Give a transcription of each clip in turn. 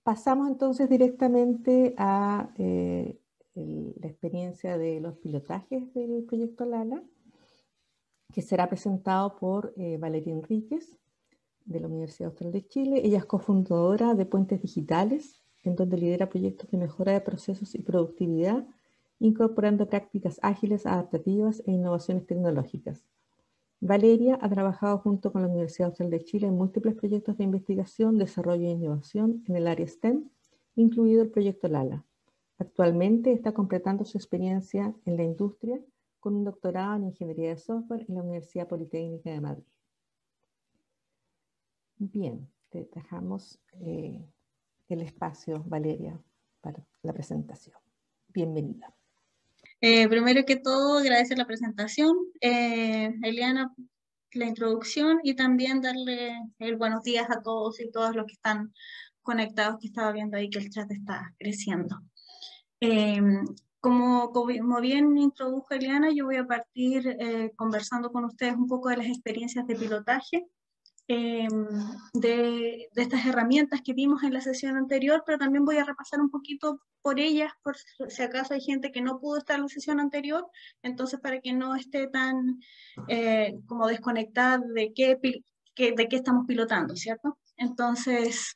Pasamos entonces directamente a la experiencia de los pilotajes del proyecto LALA, que será presentado por Valeria Enríquez, de la Universidad Austral de Chile. Ella es cofundadora de Puentes Digitales, en donde lidera proyectos de mejora de procesos y productividad, incorporando prácticas ágiles, adaptativas e innovaciones tecnológicas. Valeria ha trabajado junto con la Universidad Austral de Chile en múltiples proyectos de investigación, desarrollo e innovación en el área STEM, incluido el proyecto LALA. Actualmente está completando su experiencia en la industria con un doctorado en Ingeniería de Software en la Universidad Politécnica de Madrid. Bien, te dejamos el espacio, Valeria, para la presentación. Bienvenida. Primero que todo, agradecer la presentación, Eliana, la introducción, y también darle el buenos días a todos y todas los que están conectados, que estaba viendo ahí que el chat está creciendo. Como bien introdujo Eliana, yo voy a partir conversando con ustedes un poco de las experiencias de pilotaje, de estas herramientas que vimos en la sesión anterior, pero también voy a repasar un poquito por ellas, por si acaso hay gente que no pudo estar en la sesión anterior, entonces para que no esté tan como desconectada de qué estamos pilotando, ¿cierto? Entonces,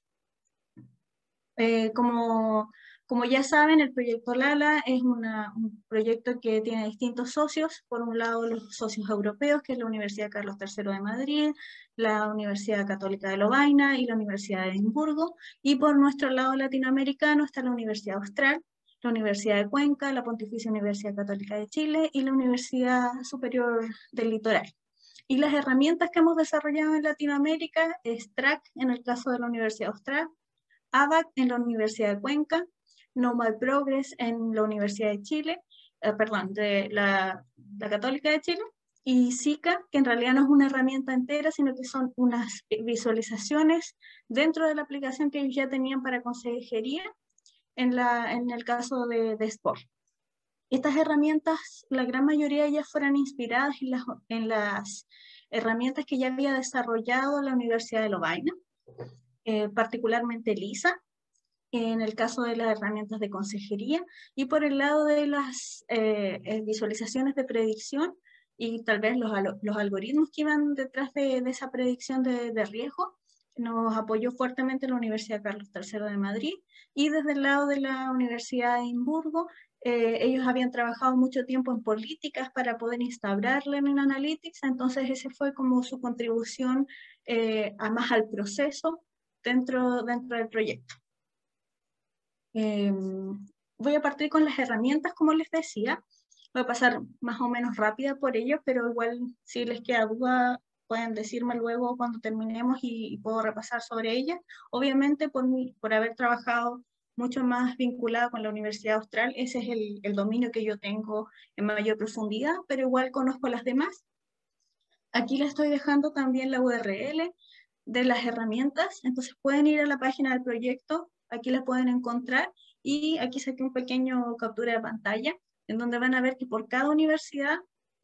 como ya saben, el proyecto LALA es un proyecto que tiene distintos socios. Por un lado, los socios europeos, que es la Universidad Carlos III de Madrid, la Universidad Católica de Lovaina y la Universidad de Edimburgo. Y por nuestro lado latinoamericano está la Universidad Austral, la Universidad de Cuenca, la Pontificia Universidad Católica de Chile y la Universidad Superior del Litoral. Y las herramientas que hemos desarrollado en Latinoamérica es TRAC en el caso de la Universidad Austral, ABAC en la Universidad de Cuenca, Nomad Progress en la Universidad de Chile, de la Católica de Chile, y SICA, que en realidad no es una herramienta entera, sino que son unas visualizaciones dentro de la aplicación que ellos ya tenían para consejería en el caso de Sport. Estas herramientas, la gran mayoría de ellas fueron inspiradas en las herramientas que ya había desarrollado la Universidad de Lovaina, particularmente LISA, en el caso de las herramientas de consejería, y por el lado de las visualizaciones de predicción y tal vez los algoritmos que iban detrás de esa predicción de riesgo, nos apoyó fuertemente la Universidad Carlos III de Madrid, y desde el lado de la Universidad de Edimburgo, ellos habían trabajado mucho tiempo en políticas para poder instaurar Learning Analytics, entonces ese fue como su contribución más al proceso dentro del proyecto. Voy a partir con las herramientas, como les decía. Voy a pasar más o menos rápida por ello, pero igual si les queda duda pueden decirme luego cuando terminemos y puedo repasar sobre ellas. Obviamente por haber trabajado mucho más vinculado con la Universidad Austral, ese es el dominio que yo tengo en mayor profundidad, pero igual conozco las demás. Aquí les estoy dejando también la URL de las herramientas, entonces pueden ir a la página del proyecto, aquí la pueden encontrar, y aquí saqué un pequeño captura de pantalla, en donde van a ver que por cada universidad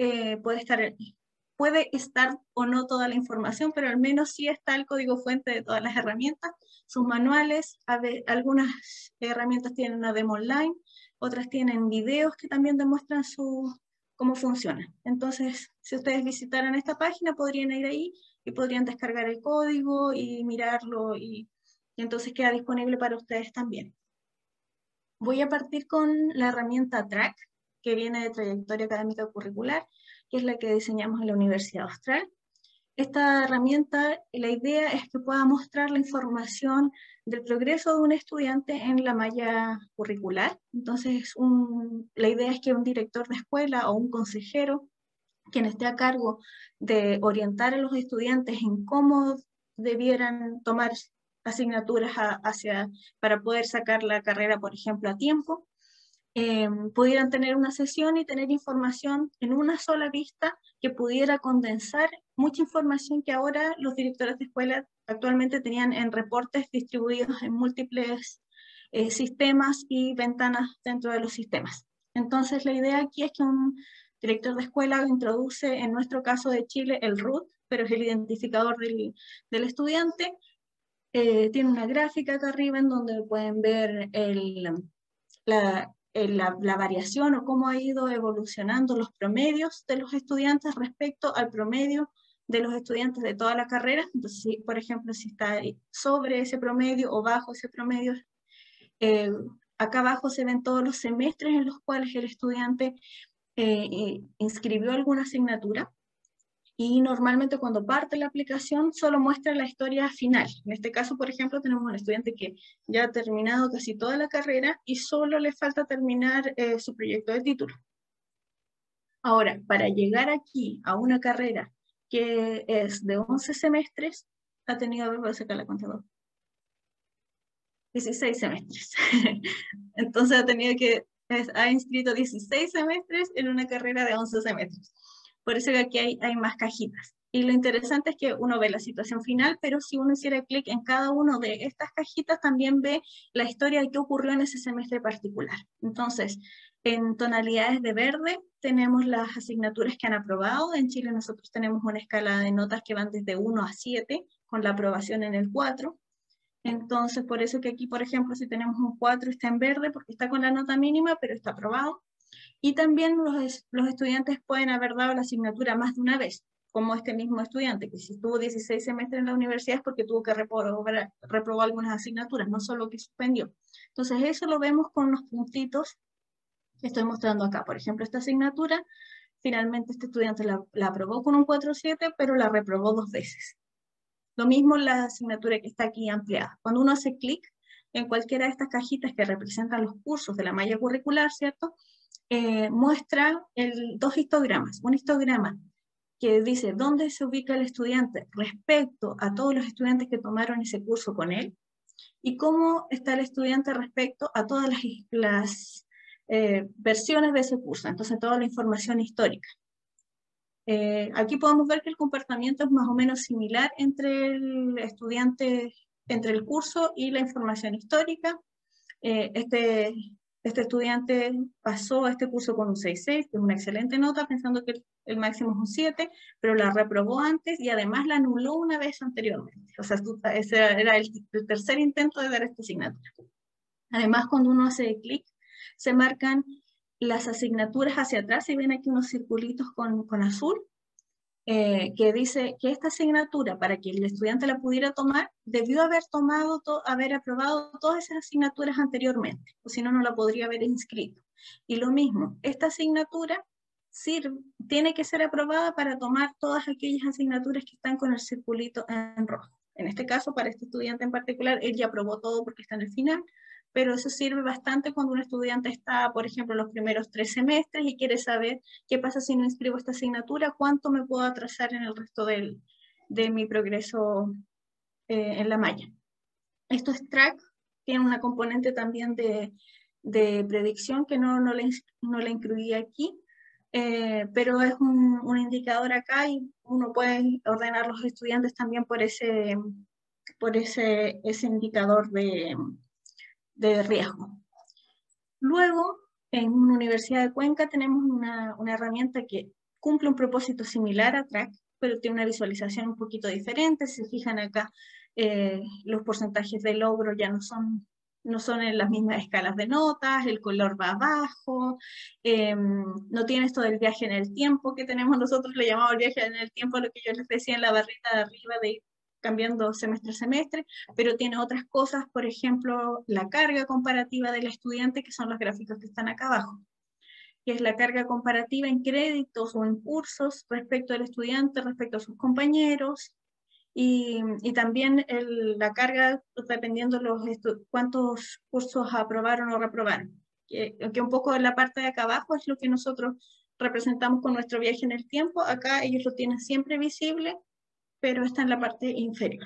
puede estar o no toda la información, pero al menos sí está el código fuente de todas las herramientas, sus manuales, algunas herramientas tienen una demo online, otras tienen videos que también demuestran cómo funciona. Entonces, si ustedes visitaran esta página, podrían ir ahí y podrían descargar el código y mirarlo, y entonces queda disponible para ustedes también. Voy a partir con la herramienta TRAC, que viene de Trayectoria Académica Curricular, que es la que diseñamos en la Universidad Austral. Esta herramienta, la idea es que pueda mostrar la información del progreso de un estudiante en la malla curricular. Entonces, la idea es que un director de escuela o un consejero, quien esté a cargo de orientar a los estudiantes en cómo debieran tomar asignaturas para poder sacar la carrera, por ejemplo, a tiempo, pudieran tener una sesión y tener información en una sola vista que pudiera condensar mucha información que ahora los directores de escuela actualmente tenían en reportes distribuidos en múltiples sistemas y ventanas dentro de los sistemas. Entonces la idea aquí es que un director de escuela introduce, en nuestro caso de Chile, el root, pero es el identificador del estudiante, Tiene una gráfica acá arriba en donde pueden ver la variación o cómo ha ido evolucionando los promedios de los estudiantes respecto al promedio de los estudiantes de toda la carrera. Entonces, si, por ejemplo, si está sobre ese promedio o bajo ese promedio, acá abajo se ven todos los semestres en los cuales el estudiante inscribió alguna asignatura. Y normalmente cuando parte la aplicación solo muestra la historia final. En este caso, por ejemplo, tenemos un estudiante que ya ha terminado casi toda la carrera y solo le falta terminar su proyecto de título. Ahora, para llegar aquí a una carrera que es de 11 semestres, ha tenido, voy a sacar la cuenta, 16 semestres. Entonces ha inscrito 16 semestres en una carrera de 11 semestres. Por eso que aquí hay más cajitas. Y lo interesante es que uno ve la situación final, pero si uno hiciera clic en cada una de estas cajitas, también ve la historia de qué ocurrió en ese semestre particular. Entonces, en tonalidades de verde tenemos las asignaturas que han aprobado. En Chile nosotros tenemos una escala de notas que van desde 1 a 7, con la aprobación en el 4. Entonces, por eso que aquí, por ejemplo, si tenemos un 4 está en verde porque está con la nota mínima, pero está aprobado. Y también los estudiantes pueden haber dado la asignatura más de una vez, como este mismo estudiante, que si estuvo 16 semestres en la universidad es porque tuvo que reprobar algunas asignaturas, no solo que suspendió. Entonces eso lo vemos con los puntitos que estoy mostrando acá. Por ejemplo, esta asignatura, finalmente este estudiante la aprobó con un 4.7, pero la reprobó 2 veces. Lo mismo la asignatura que está aquí ampliada. Cuando uno hace clic en cualquiera de estas cajitas que representan los cursos de la malla curricular, ¿cierto? Muestra dos histogramas. Un histograma que dice dónde se ubica el estudiante respecto a todos los estudiantes que tomaron ese curso con él y cómo está el estudiante respecto a todas las versiones de ese curso, entonces toda la información histórica. Aquí podemos ver que el comportamiento es más o menos similar entre el estudiante, entre el curso y la información histórica. Este estudiante pasó a este curso con un 6.6, que es una excelente nota, pensando que el máximo es un 7, pero la reprobó antes y además la anuló una vez anteriormente. O sea, ese era el tercer intento de dar esta asignatura. Además, cuando uno hace clic, se marcan las asignaturas hacia atrás, y ven aquí unos circulitos con azul, que dice que esta asignatura, para que el estudiante la pudiera tomar, debió haber haber aprobado todas esas asignaturas anteriormente, o si no, no la podría haber inscrito. Y lo mismo, esta asignatura tiene que ser aprobada para tomar todas aquellas asignaturas que están con el circulito en rojo. En este caso, para este estudiante en particular, él ya aprobó todo porque está en el final, pero eso sirve bastante cuando un estudiante está, por ejemplo, en los primeros 3 semestres y quiere saber qué pasa si no inscribo esta asignatura, cuánto me puedo atrasar en el resto de mi progreso en la malla. Esto es track, tiene una componente también de predicción que no la incluí aquí, pero es un indicador acá y uno puede ordenar los estudiantes también por ese indicador de riesgo. Luego, en una Universidad de Cuenca tenemos una herramienta que cumple un propósito similar a Track, pero tiene una visualización un poquito diferente. Si se fijan acá, los porcentajes de logro ya no son en las mismas escalas de notas, el color va abajo, no tiene esto del viaje en el tiempo que tenemos nosotros, le llamamos el viaje en el tiempo, lo que yo les decía en la barrita de arriba de ir cambiando semestre a semestre, pero tiene otras cosas, por ejemplo, la carga comparativa del estudiante, que son los gráficos que están acá abajo, que es la carga comparativa en créditos o en cursos respecto al estudiante, respecto a sus compañeros, y también la carga dependiendo cuántos cursos aprobaron o reprobaron, que un poco en la parte de acá abajo es lo que nosotros representamos con nuestro viaje en el tiempo. Acá ellos lo tienen siempre visible, pero está en la parte inferior.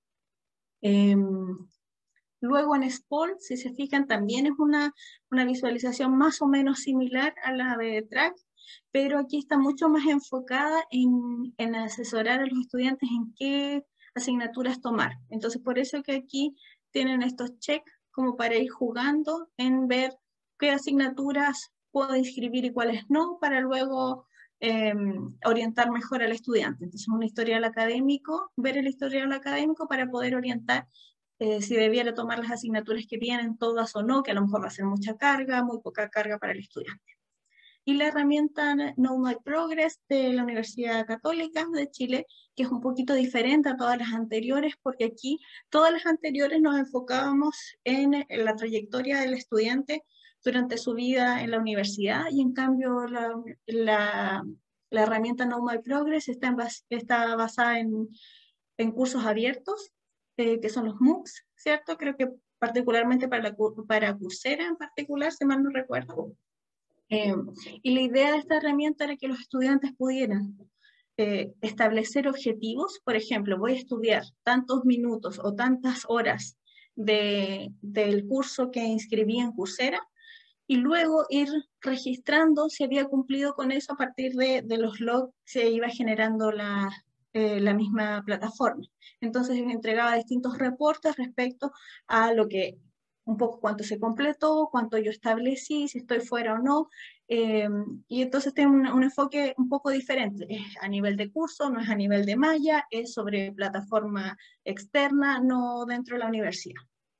Luego en SPOL, si se fijan, también es una visualización más o menos similar a la de Track, pero aquí está mucho más enfocada en asesorar a los estudiantes en qué asignaturas tomar. Entonces, por eso que aquí tienen estos checks como para ir jugando en ver qué asignaturas puedo inscribir y cuáles no, para luego orientar mejor al estudiante. Entonces, un historial académico, ver el historial académico para poder orientar si debiera tomar las asignaturas que vienen todas o no, que a lo mejor va a ser mucha carga, muy poca carga para el estudiante. Y la herramienta Know My Progress de la Universidad Católica de Chile, que es un poquito diferente a todas las anteriores, porque aquí todas las anteriores nos enfocábamos en la trayectoria del estudiante durante su vida en la universidad, y en cambio la herramienta Know My Progress está basada en cursos abiertos, que son los MOOCs, ¿cierto? Creo que particularmente para Coursera en particular, si mal no recuerdo. Y la idea de esta herramienta era que los estudiantes pudieran establecer objetivos. Por ejemplo, voy a estudiar tantos minutos o tantas horas del curso que inscribí en Coursera, y luego ir registrando si había cumplido con eso a partir de los logs que se iba generando la misma plataforma. Entonces entregaba distintos reportes respecto a lo que, un poco cuánto se completó, cuánto yo establecí, si estoy fuera o no, y entonces tiene un enfoque un poco diferente. Es a nivel de curso, no es a nivel de malla, es sobre plataforma externa, no dentro de la universidad.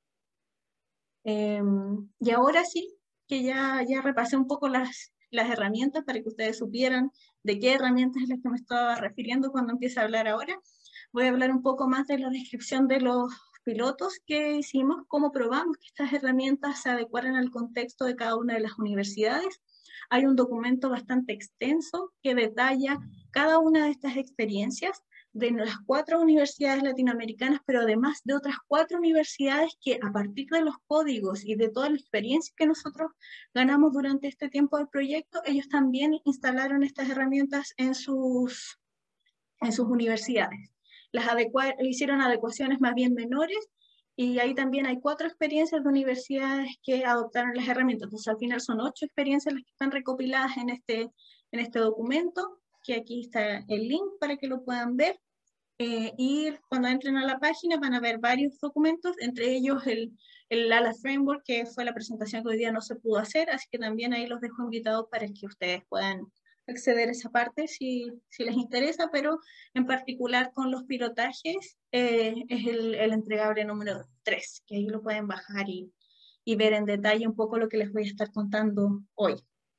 Y ahora sí, que ya repasé un poco las herramientas para que ustedes supieran de qué herramientas es las que me estaba refiriendo cuando empiece a hablar ahora. Voy a hablar un poco más de la descripción de los pilotos que hicimos, cómo probamos que estas herramientas se adecuaran al contexto de cada una de las universidades. Hay un documento bastante extenso que detalla cada una de estas experiencias de las 4 universidades latinoamericanas, pero además de otras 4 universidades que, a partir de los códigos y de toda la experiencia que nosotros ganamos durante este tiempo del proyecto, ellos también instalaron estas herramientas en sus universidades. Hicieron adecuaciones más bien menores, y ahí también hay 4 experiencias de universidades que adoptaron las herramientas. Entonces, al final son 8 experiencias las que están recopiladas en este documento, que aquí está el link para que lo puedan ver. Y cuando entren a la página van a ver varios documentos, entre ellos el LALA Framework, que fue la presentación que hoy día no se pudo hacer, así que también ahí los dejo invitados para que ustedes puedan acceder a esa parte si les interesa, pero en particular con los pilotajes es el entregable número 3, que ahí lo pueden bajar y ver en detalle un poco lo que les voy a estar contando hoy.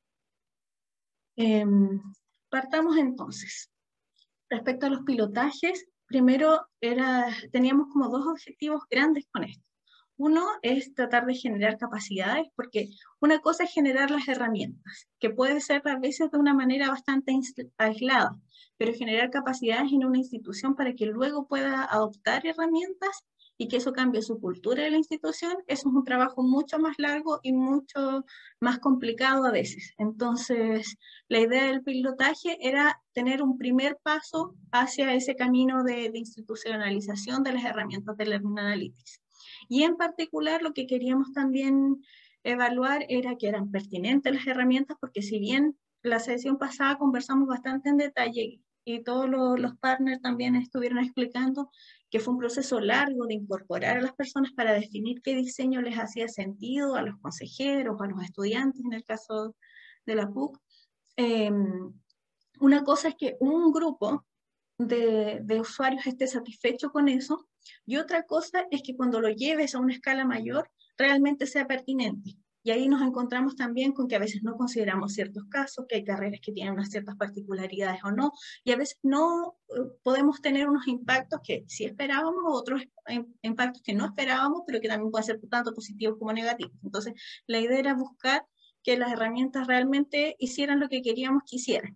Partamos entonces. Respecto a los pilotajes, primero teníamos como 2 objetivos grandes con esto. Uno es tratar de generar capacidades, porque una cosa es generar las herramientas, que puede ser a veces de una manera bastante aislada, pero generar capacidades en una institución para que luego pueda adoptar herramientas y que eso cambie su cultura de la institución, eso es un trabajo mucho más largo y mucho más complicado a veces. Entonces, la idea del pilotaje era tener un primer paso hacia ese camino de institucionalización de las herramientas de Learning Analytics. Y en particular lo que queríamos también evaluar era que eran pertinentes las herramientas, porque si bien la sesión pasada conversamos bastante en detalle y todos los partners también estuvieron explicando que fue un proceso largo de incorporar a las personas para definir qué diseño les hacía sentido a los consejeros, a los estudiantes en el caso de la PUC. Una cosa es que un grupo de usuarios esté satisfecho con eso, y otra cosa es que cuando lo lleves a una escala mayor realmente sea pertinente. Y ahí nos encontramos también con que a veces no consideramos ciertos casos, que hay carreras que tienen unas ciertas particularidades o no, y a veces no podemos tener unos impactos que sí esperábamos, otros impactos que no esperábamos, pero que también pueden ser tanto positivos como negativos. Entonces, la idea era buscar que las herramientas realmente hicieran lo que queríamos que hicieran.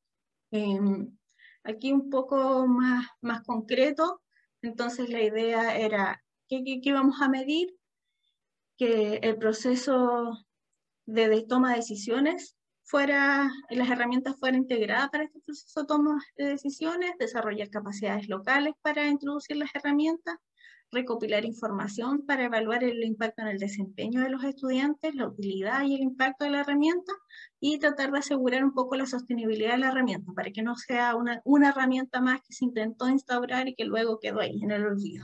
Aquí un poco más concreto, entonces la idea era ¿qué íbamos a medir? Que el proceso de toma de decisiones las herramientas fueran integradas para este proceso de toma de decisiones, desarrollar capacidades locales para introducir las herramientas, recopilar información para evaluar el impacto en el desempeño de los estudiantes, la utilidad y el impacto de la herramienta, y tratar de asegurar un poco la sostenibilidad de la herramienta, para que no sea una herramienta más que se intentó instaurar y que luego quedó ahí en el olvido.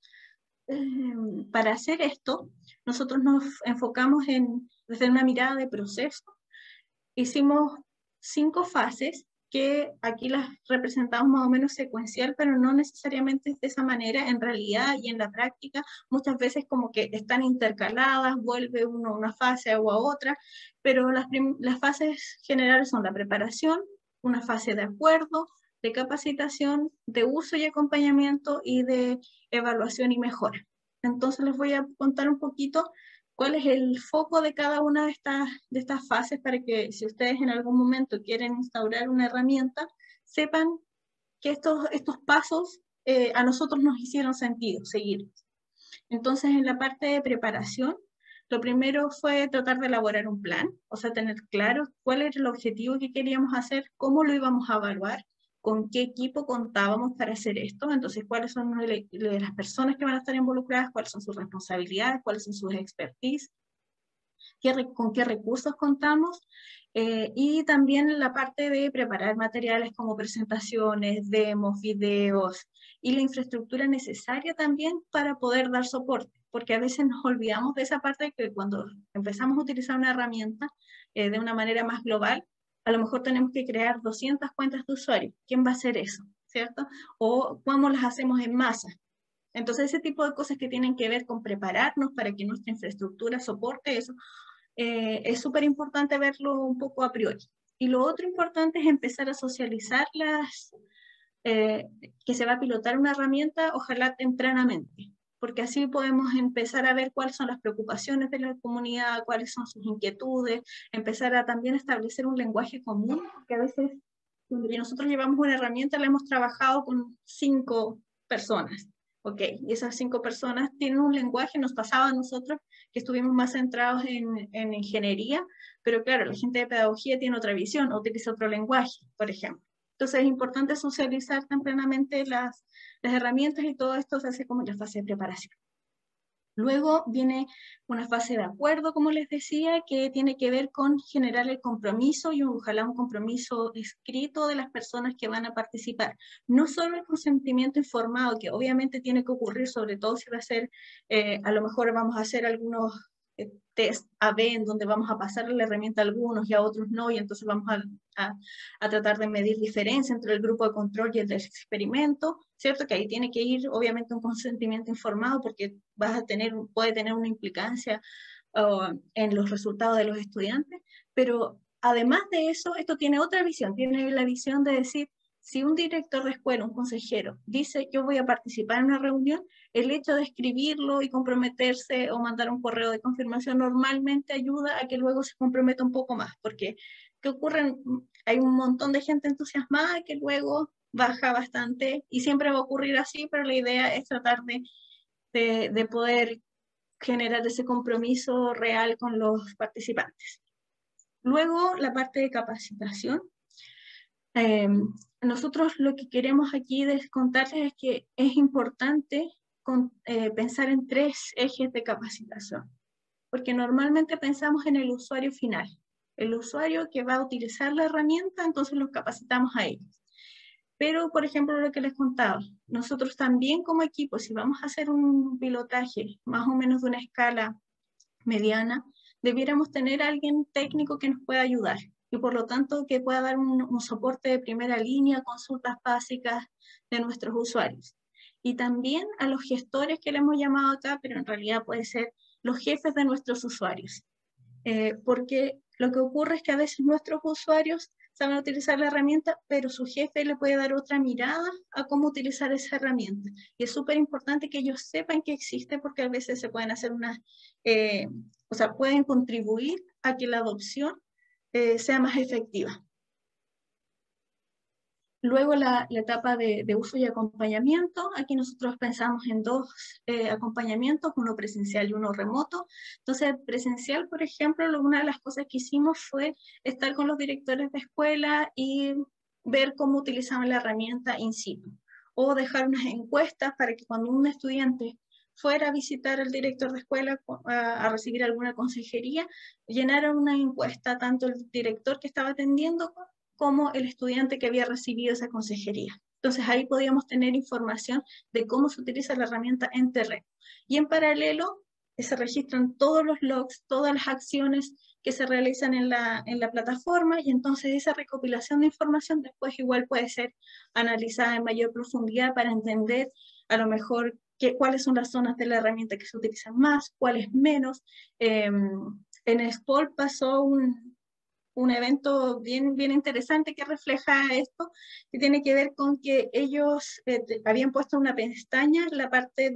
Para hacer esto, nosotros nos enfocamos desde una mirada de proceso. Hicimos 5 fases que aquí las representamos más o menos secuencial, pero no necesariamente de esa manera. En realidad y en la práctica muchas veces como que están intercaladas, vuelve uno a una fase o a otra, pero las fases generales son la preparación, una fase de acuerdo, de capacitación, de uso y acompañamiento y de evaluación y mejora. Entonces les voy a contar un poquito cuál es el foco de cada una de estas fases para que si ustedes en algún momento quieren instaurar una herramienta, sepan que estos pasos a nosotros nos hicieron sentido seguir. Entonces, en la parte de preparación, lo primero fue tratar de elaborar un plan, o sea, tener claro cuál era el objetivo que queríamos hacer, cómo lo íbamos a evaluar, con qué equipo contábamos para hacer esto, entonces cuáles son las personas que van a estar involucradas, cuáles son sus responsabilidades, cuáles son sus expertise, con qué recursos contamos, y también la parte de preparar materiales como presentaciones, demos, videos y la infraestructura necesaria también para poder dar soporte, porque a veces nos olvidamos de esa parte que cuando empezamos a utilizar una herramienta de una manera más global, a lo mejor tenemos que crear 200 cuentas de usuario. ¿Quién va a hacer eso? ¿Cierto? O cómo las hacemos en masa. Entonces, ese tipo de cosas que tienen que ver con prepararnos para que nuestra infraestructura soporte eso, es súper importante verlo un poco a priori. Y lo otro importante es empezar a socializar que se va a pilotar una herramienta, ojalá tempranamente, porque así podemos empezar a ver cuáles son las preocupaciones de la comunidad, cuáles son sus inquietudes, empezar a también establecer un lenguaje común, que a veces cuando nosotros llevamos una herramienta la hemos trabajado con 5 personas. Ok, y esas 5 personas tienen un lenguaje, nos pasaba a nosotros que estuvimos más centrados en ingeniería, pero claro, la gente de pedagogía tiene otra visión, utiliza otro lenguaje, por ejemplo. Entonces es importante socializar tempranamente las herramientas y todo esto se hace como en la fase de preparación. Luego viene una fase de acuerdo, como les decía, que tiene que ver con generar el compromiso y ojalá un compromiso escrito de las personas que van a participar. No solo el consentimiento informado, que obviamente tiene que ocurrir, sobre todo si va a ser, a lo mejor vamos a hacer algunos test A/B en donde vamos a pasarle la herramienta a algunos y a otros no, y entonces vamos a tratar de medir diferencia entre el grupo de control y el del experimento, ¿cierto? Que ahí tiene que ir obviamente un consentimiento informado porque puede tener una implicancia en los resultados de los estudiantes, pero además de eso, esto tiene otra visión, tiene la visión de decir, si un director de escuela, un consejero, dice yo voy a participar en una reunión, el hecho de escribirlo y comprometerse o mandar un correo de confirmación normalmente ayuda a que luego se comprometa un poco más, porque ¿qué ocurre? Hay un montón de gente entusiasmada que luego baja bastante y siempre va a ocurrir así, pero la idea es tratar de poder generar ese compromiso real con los participantes. Luego, la parte de capacitación. Nosotros lo que queremos aquí contarles es que es importante pensar en 3 ejes de capacitación, porque normalmente pensamos en el usuario final, el usuario que va a utilizar la herramienta, entonces los capacitamos a ellos. Pero, por ejemplo, lo que les contaba, nosotros también como equipo, si vamos a hacer un pilotaje más o menos de una escala mediana, debiéramos tener a alguien técnico que nos pueda ayudar y por lo tanto que pueda dar un soporte de primera línea, consultas básicas de nuestros usuarios. Y también a los gestores que le hemos llamado acá, pero en realidad puede ser los jefes de nuestros usuarios. Porque lo que ocurre es que a veces nuestros usuarios saben utilizar la herramienta, pero su jefe le puede dar otra mirada a cómo utilizar esa herramienta. Y es súper importante que ellos sepan que existe porque a veces se pueden hacer pueden contribuir a que la adopción sea más efectiva. Luego la etapa de uso y acompañamiento. Aquí nosotros pensamos en 2 acompañamientos, uno presencial y uno remoto. Entonces, presencial, por ejemplo, una de las cosas que hicimos fue estar con los directores de escuela y ver cómo utilizaban la herramienta in situ. O dejar unas encuestas para que cuando un estudiante fuera a visitar al director de escuela a recibir alguna consejería, llenaron una encuesta tanto el director que estaba atendiendo como el estudiante que había recibido esa consejería. Entonces ahí podíamos tener información de cómo se utiliza la herramienta en terreno. Y en paralelo se registran todos los logs, todas las acciones que se realizan en la plataforma, y entonces esa recopilación de información después igual puede ser analizada en mayor profundidad para entender a lo mejor cuáles son las zonas de la herramienta que se utilizan más, cuáles menos. En SPOL pasó un evento bien, bien interesante que refleja esto, que tiene que ver con que ellos habían puesto una pestaña en la parte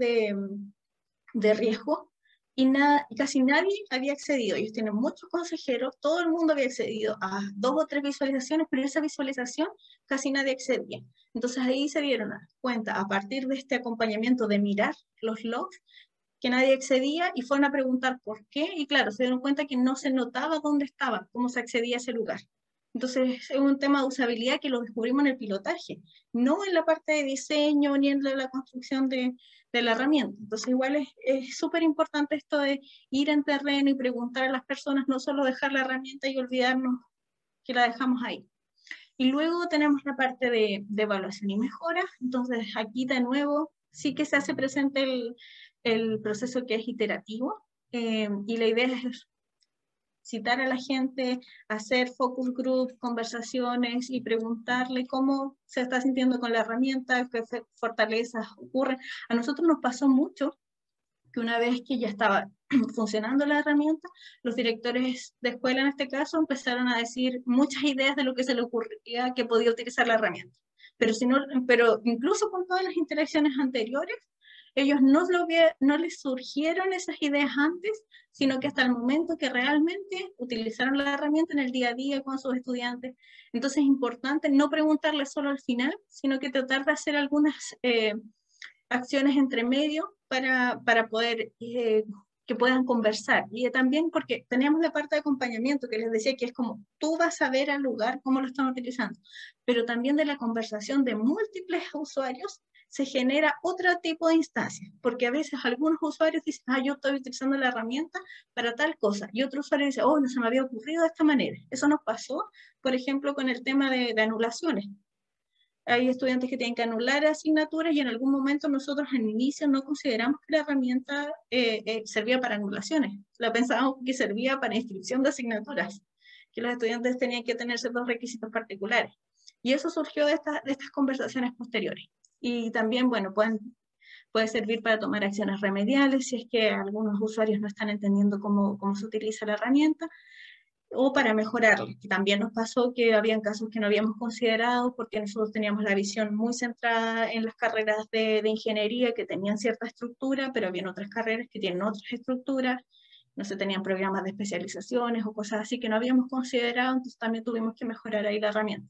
de riesgo, y casi nadie había accedido. Ellos tienen muchos consejeros, todo el mundo había accedido a 2 o 3 visualizaciones, pero esa visualización casi nadie accedía. Entonces ahí se dieron cuenta, a partir de este acompañamiento de mirar los logs, que nadie accedía, y fueron a preguntar por qué, y claro, se dieron cuenta que no se notaba dónde estaba, cómo se accedía a ese lugar. Entonces es un tema de usabilidad que lo descubrimos en el pilotaje, no en la parte de diseño ni en la construcción de la herramienta. Entonces igual es súper importante esto de ir en terreno y preguntar a las personas, no solo dejar la herramienta y olvidarnos que la dejamos ahí. Y luego tenemos la parte de evaluación y mejora. Entonces aquí de nuevo sí que se hace presente el proceso que es iterativo, y la idea es citar a la gente, hacer focus group, conversaciones, y preguntarle cómo se está sintiendo con la herramienta, qué fortalezas ocurren. A nosotros nos pasó mucho que una vez que ya estaba funcionando la herramienta, los directores de escuela en este caso empezaron a decir muchas ideas de lo que se le ocurría que podía utilizar la herramienta. Pero incluso con todas las interacciones anteriores, ellos no les surgieron esas ideas antes, sino que hasta el momento que realmente utilizaron la herramienta en el día a día con sus estudiantes. Entonces es importante no preguntarles solo al final, sino que tratar de hacer algunas acciones entre medio para poder que puedan conversar. Y también porque teníamos la parte de acompañamiento que les decía, que es como tú vas a ver al lugar cómo lo están utilizando, pero también de la conversación de múltiples usuarios se genera otro tipo de instancia, porque a veces algunos usuarios dicen, yo estoy utilizando la herramienta para tal cosa, y otro usuario dice, no se me había ocurrido de esta manera. Eso nos pasó, por ejemplo, con el tema de anulaciones. Hay estudiantes que tienen que anular asignaturas, y en algún momento nosotros en inicio no consideramos que la herramienta servía para anulaciones. La pensábamos que servía para inscripción de asignaturas, que los estudiantes tenían que tener ciertos requisitos particulares. Y eso surgió de estas conversaciones posteriores. Y también, bueno, puede servir para tomar acciones remediales si es que algunos usuarios no están entendiendo cómo se utiliza la herramienta, o para mejorarlo. Que también nos pasó que habían casos que no habíamos considerado porque nosotros teníamos la visión muy centrada en las carreras de ingeniería que tenían cierta estructura, pero habían otras carreras que tienen otras estructuras, no se tenían programas de especializaciones o cosas así que no habíamos considerado, entonces también tuvimos que mejorar ahí la herramienta.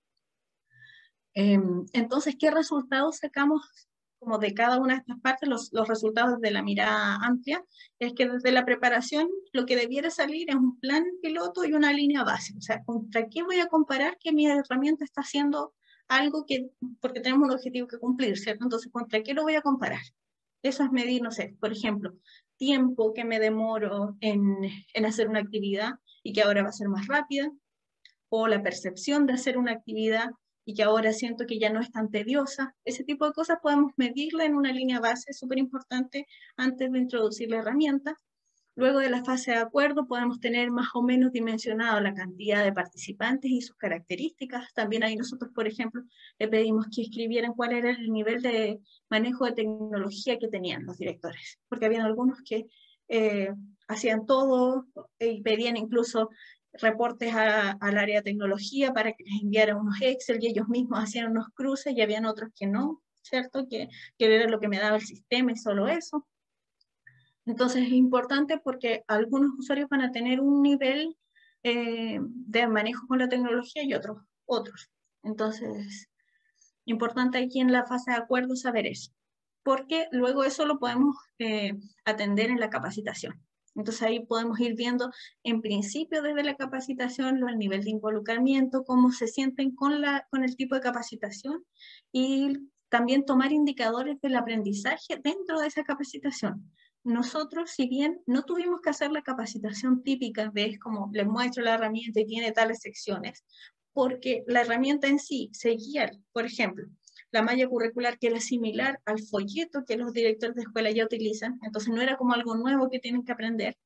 Entonces, ¿qué resultados sacamos como de cada una de estas partes? Los resultados de la mirada amplia es que desde la preparación lo que debiera salir es un plan piloto y una línea base. O sea, ¿contra qué voy a comparar que mi herramienta está haciendo algo porque tenemos un objetivo que cumplir, ¿cierto? Entonces, ¿contra qué lo voy a comparar? Eso es medir, no sé, por ejemplo, tiempo que me demoro en hacer una actividad y que ahora va a ser más rápida, o la percepción de hacer una actividad y que ahora siento que ya no es tan tediosa. Ese tipo de cosas podemos medirla en una línea base súper importante antes de introducir la herramienta. Luego de la fase de acuerdo podemos tener más o menos dimensionado la cantidad de participantes y sus características. También ahí nosotros, por ejemplo, le pedimos que escribieran cuál era el nivel de manejo de tecnología que tenían los directores, porque habían algunos que hacían todo y pedían incluso reportes al área de tecnología para que les enviaran unos Excel, y ellos mismos hacían unos cruces, y habían otros que no, ¿cierto? Que era lo que me daba el sistema y solo eso. Entonces es importante porque algunos usuarios van a tener un nivel de manejo con la tecnología y otros. Entonces, importante aquí en la fase de acuerdo saber eso, porque luego eso lo podemos atender en la capacitación. Entonces ahí podemos ir viendo en principio desde la capacitación el nivel de involucramiento, cómo se sienten con el tipo de capacitación, y también tomar indicadores del aprendizaje dentro de esa capacitación. Nosotros, si bien no tuvimos que hacer la capacitación típica de como les muestro la herramienta y tiene tales secciones, porque la herramienta en sí seguía, por ejemplo, la malla curricular, que era similar al folleto que los directores de escuela ya utilizan, entonces no era como algo nuevo que tienen que aprender,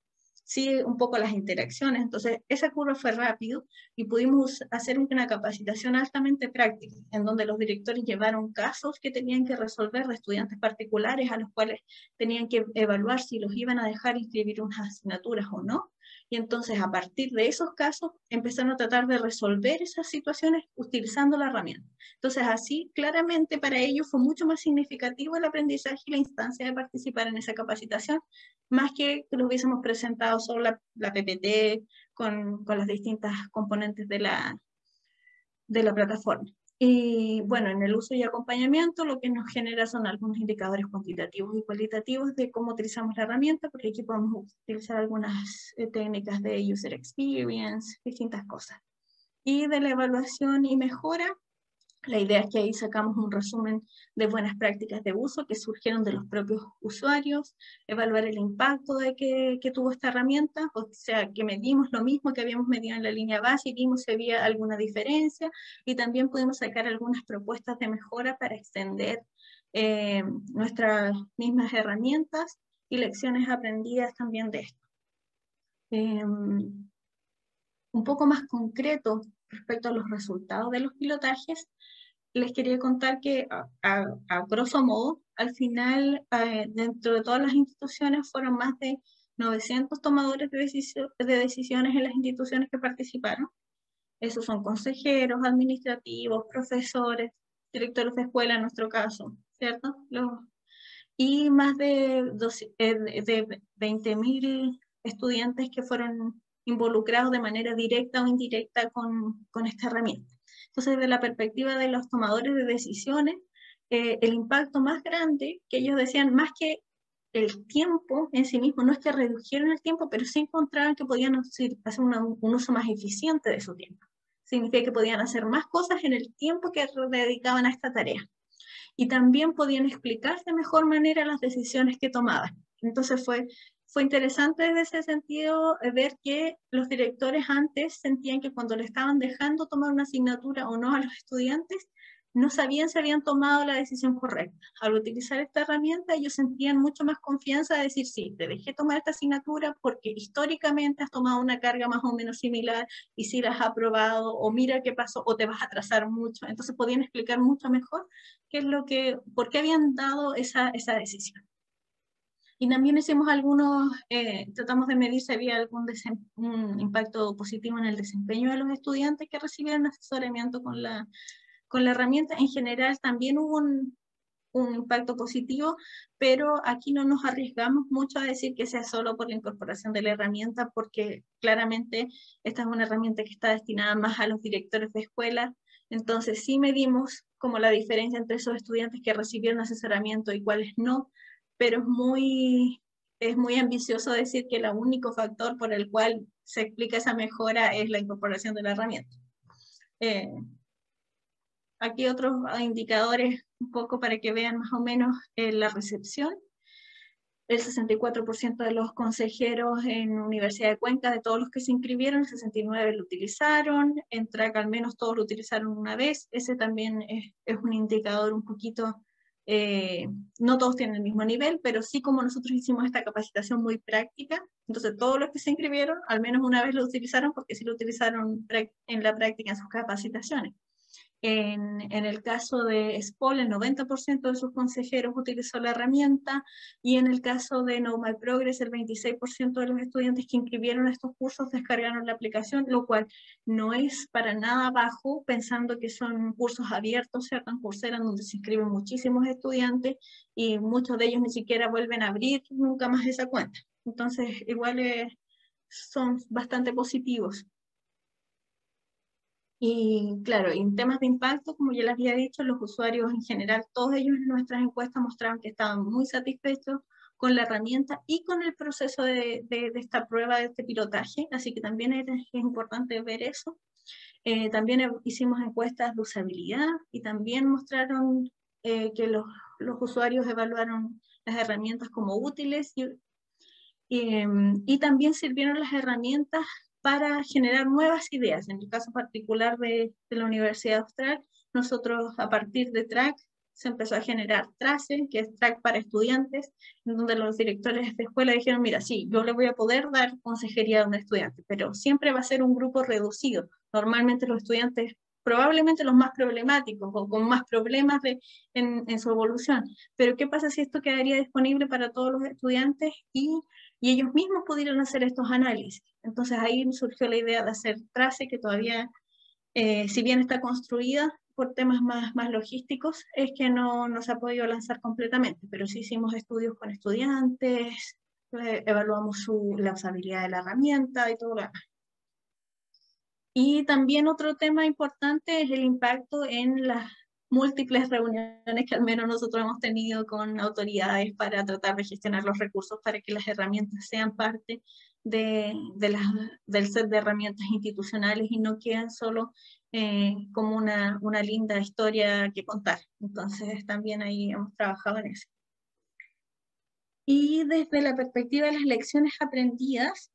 sí un poco las interacciones. Entonces, esa curva fue rápido y pudimos hacer una capacitación altamente práctica, en donde los directores llevaron casos que tenían que resolver de estudiantes particulares a los cuales tenían que evaluar si los iban a dejar inscribir unas asignaturas o no. Y entonces, a partir de esos casos, empezaron a tratar de resolver esas situaciones utilizando la herramienta. Entonces, así, claramente para ellos fue mucho más significativo el aprendizaje y la instancia de participar en esa capacitación, más que lo hubiésemos presentado solo la PPT con las distintas componentes de la plataforma. Y bueno, en el uso y acompañamiento lo que nos genera son algunos indicadores cuantitativos y cualitativos de cómo utilizamos la herramienta, porque aquí podemos utilizar algunas técnicas de user experience, distintas cosas. Y de la evaluación y mejora, la idea es que ahí sacamos un resumen de buenas prácticas de uso que surgieron de los propios usuarios, evaluar el impacto que tuvo esta herramienta, o sea, que medimos lo mismo que habíamos medido en la línea base y vimos si había alguna diferencia, y también pudimos sacar algunas propuestas de mejora para extender nuestras mismas herramientas y lecciones aprendidas también de esto. Un poco más concreto respecto a los resultados de los pilotajes, les quería contar que a grosso modo, al final, dentro de todas las instituciones, fueron más de 900 tomadores de decisiones en las instituciones que participaron. Esos son consejeros, administrativos, profesores, directores de escuela en nuestro caso, ¿cierto? Y más de 20.000 estudiantes que fueron involucrados de manera directa o indirecta con esta herramienta. Entonces, desde la perspectiva de los tomadores de decisiones, el impacto más grande que ellos decían, más que el tiempo en sí mismo, no es que redujeron el tiempo, pero sí encontraban que podían hacer un uso más eficiente de su tiempo. Significa que podían hacer más cosas en el tiempo que dedicaban a esta tarea. Y también podían explicar de mejor manera las decisiones que tomaban. Entonces fue interesante desde ese sentido ver que los directores antes sentían que cuando le estaban dejando tomar una asignatura o no a los estudiantes, no sabían si habían tomado la decisión correcta. Al utilizar esta herramienta, ellos sentían mucho más confianza de decir, sí, te dejé tomar esta asignatura porque históricamente has tomado una carga más o menos similar y si la has aprobado, o mira qué pasó, o te vas a atrasar mucho. Entonces podían explicar mucho mejor qué es por qué habían dado esa decisión. Y también hicimos tratamos de medir si había un impacto positivo en el desempeño de los estudiantes que recibieron asesoramiento con la herramienta. En general también hubo un impacto positivo, pero aquí no nos arriesgamos mucho a decir que sea solo por la incorporación de la herramienta, porque claramente esta es una herramienta que está destinada más a los directores de escuela. Entonces sí medimos como la diferencia entre esos estudiantes que recibieron asesoramiento y cuáles no, pero es muy ambicioso decir que el único factor por el cual se explica esa mejora es la incorporación de la herramienta. Aquí otros indicadores, un poco para que vean más o menos la recepción. El 64% de los consejeros en Universidad de Cuenca, de todos los que se inscribieron, el 69% lo utilizaron. En TRAC al menos todos lo utilizaron una vez. Ese también es un indicador un poquito, no todos tienen el mismo nivel, pero sí, como nosotros hicimos esta capacitación muy práctica, entonces todos los que se inscribieron al menos una vez lo utilizaron, porque sí lo utilizaron en la práctica en sus capacitaciones. En el caso de SPOL, el 90% de sus consejeros utilizó la herramienta, y en el caso de Know My Progress, el 26% de los estudiantes que inscribieron estos cursos descargaron la aplicación, lo cual no es para nada bajo, pensando que son cursos abiertos, ¿cierto? En Coursera, donde se inscriben muchísimos estudiantes y muchos de ellos ni siquiera vuelven a abrir nunca más esa cuenta. Entonces, igual son bastante positivos. Y claro, en temas de impacto, como ya les había dicho, los usuarios en general, todos ellos en nuestras encuestas mostraron que estaban muy satisfechos con la herramienta y con el proceso de esta prueba, de este pilotaje, así que también es importante ver eso. También hicimos encuestas de usabilidad y también mostraron que los usuarios evaluaron las herramientas como útiles y también sirvieron las herramientas para generar nuevas ideas. En el caso particular de la Universidad Austral, nosotros a partir de TRAC se empezó a generar TRACE, que es Track para Estudiantes, en donde los directores de escuela dijeron, mira, sí, yo le voy a poder dar consejería a un estudiante, pero siempre va a ser un grupo reducido. Normalmente los estudiantes, probablemente los más problemáticos o con más problemas en su evolución. Pero ¿qué pasa si esto quedaría disponible para todos los estudiantes y ellos mismos pudieran hacer estos análisis? Entonces ahí surgió la idea de hacer TRACE, que todavía, si bien está construida por temas más logísticos, es que no se ha podido lanzar completamente, pero sí hicimos estudios con estudiantes, evaluamos la usabilidad de la herramienta y todo lo demás. Y también otro tema importante es el impacto en las múltiples reuniones que al menos nosotros hemos tenido con autoridades para tratar de gestionar los recursos para que las herramientas sean parte del set de herramientas institucionales y no queden solo como una linda historia que contar. Entonces también ahí hemos trabajado en eso. Y desde la perspectiva de las lecciones aprendidas,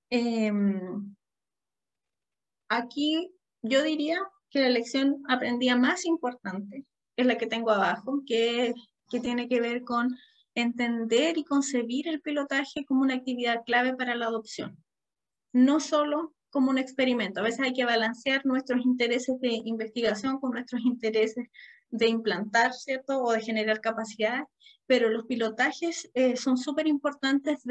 aquí yo diría que la lección aprendida más importante es la que tengo abajo, que tiene que ver con entender y concebir el pilotaje como una actividad clave para la adopción, no solo como un experimento. A veces hay que balancear nuestros intereses de investigación con nuestros intereses de implantar, ¿cierto? O de generar capacidad, pero los pilotajes son súper importantes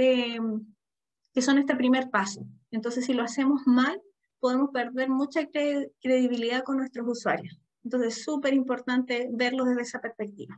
que son este primer paso. Entonces, si lo hacemos mal, podemos perder mucha credibilidad con nuestros usuarios. Entonces, es súper importante verlo desde esa perspectiva.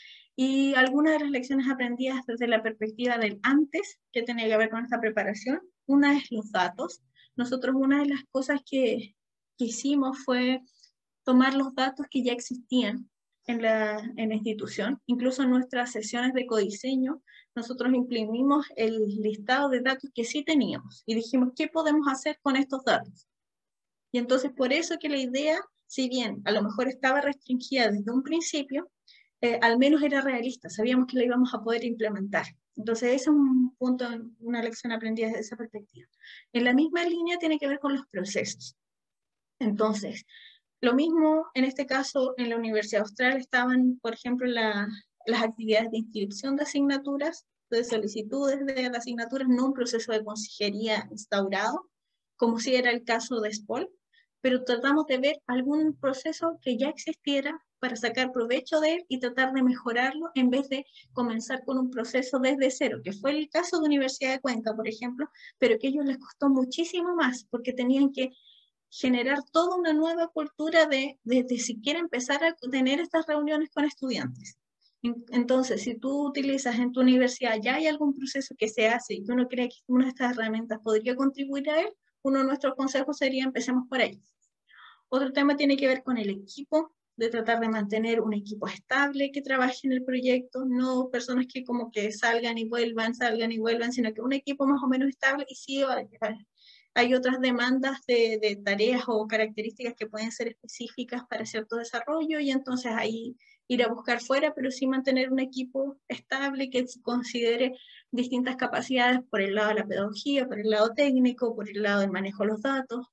Y algunas de las lecciones aprendidas desde la perspectiva del antes, que tenía que ver con esta preparación, una es los datos. Nosotros una de las cosas que hicimos fue tomar los datos que ya existían en la institución, incluso en nuestras sesiones de codiseño, nosotros imprimimos el listado de datos que sí teníamos y dijimos, ¿qué podemos hacer con estos datos? Y entonces por eso que la idea, si bien a lo mejor estaba restringida desde un principio, al menos era realista, sabíamos que la íbamos a poder implementar. Entonces ese es un punto, una lección aprendida desde esa perspectiva. En la misma línea tiene que ver con los procesos. Entonces, lo mismo en este caso en la Universidad Austral estaban, por ejemplo, las actividades de inscripción de asignaturas, de solicitudes de asignaturas, no un proceso de consejería instaurado, como si era el caso de SPOL, pero tratamos de ver algún proceso que ya existiera para sacar provecho de él y tratar de mejorarlo en vez de comenzar con un proceso desde cero, que fue el caso de Universidad de Cuenca, por ejemplo, pero que a ellos les costó muchísimo más porque tenían que generar toda una nueva cultura de siquiera empezar a tener estas reuniones con estudiantes. Entonces, si tú utilizas en tu universidad, ya hay algún proceso que se hace y que uno cree que una de estas herramientas podría contribuir a él, uno de nuestros consejos sería empecemos por ahí. Otro tema tiene que ver con el equipo, de tratar de mantener un equipo estable que trabaje en el proyecto, no personas que como que salgan y vuelvan, sino que un equipo más o menos estable y sí hay otras demandas de tareas o características que pueden ser específicas para cierto desarrollo y entonces ahí ir a buscar fuera, pero sí mantener un equipo estable que considere distintas capacidades por el lado de la pedagogía, por el lado técnico, por el lado del manejo de los datos.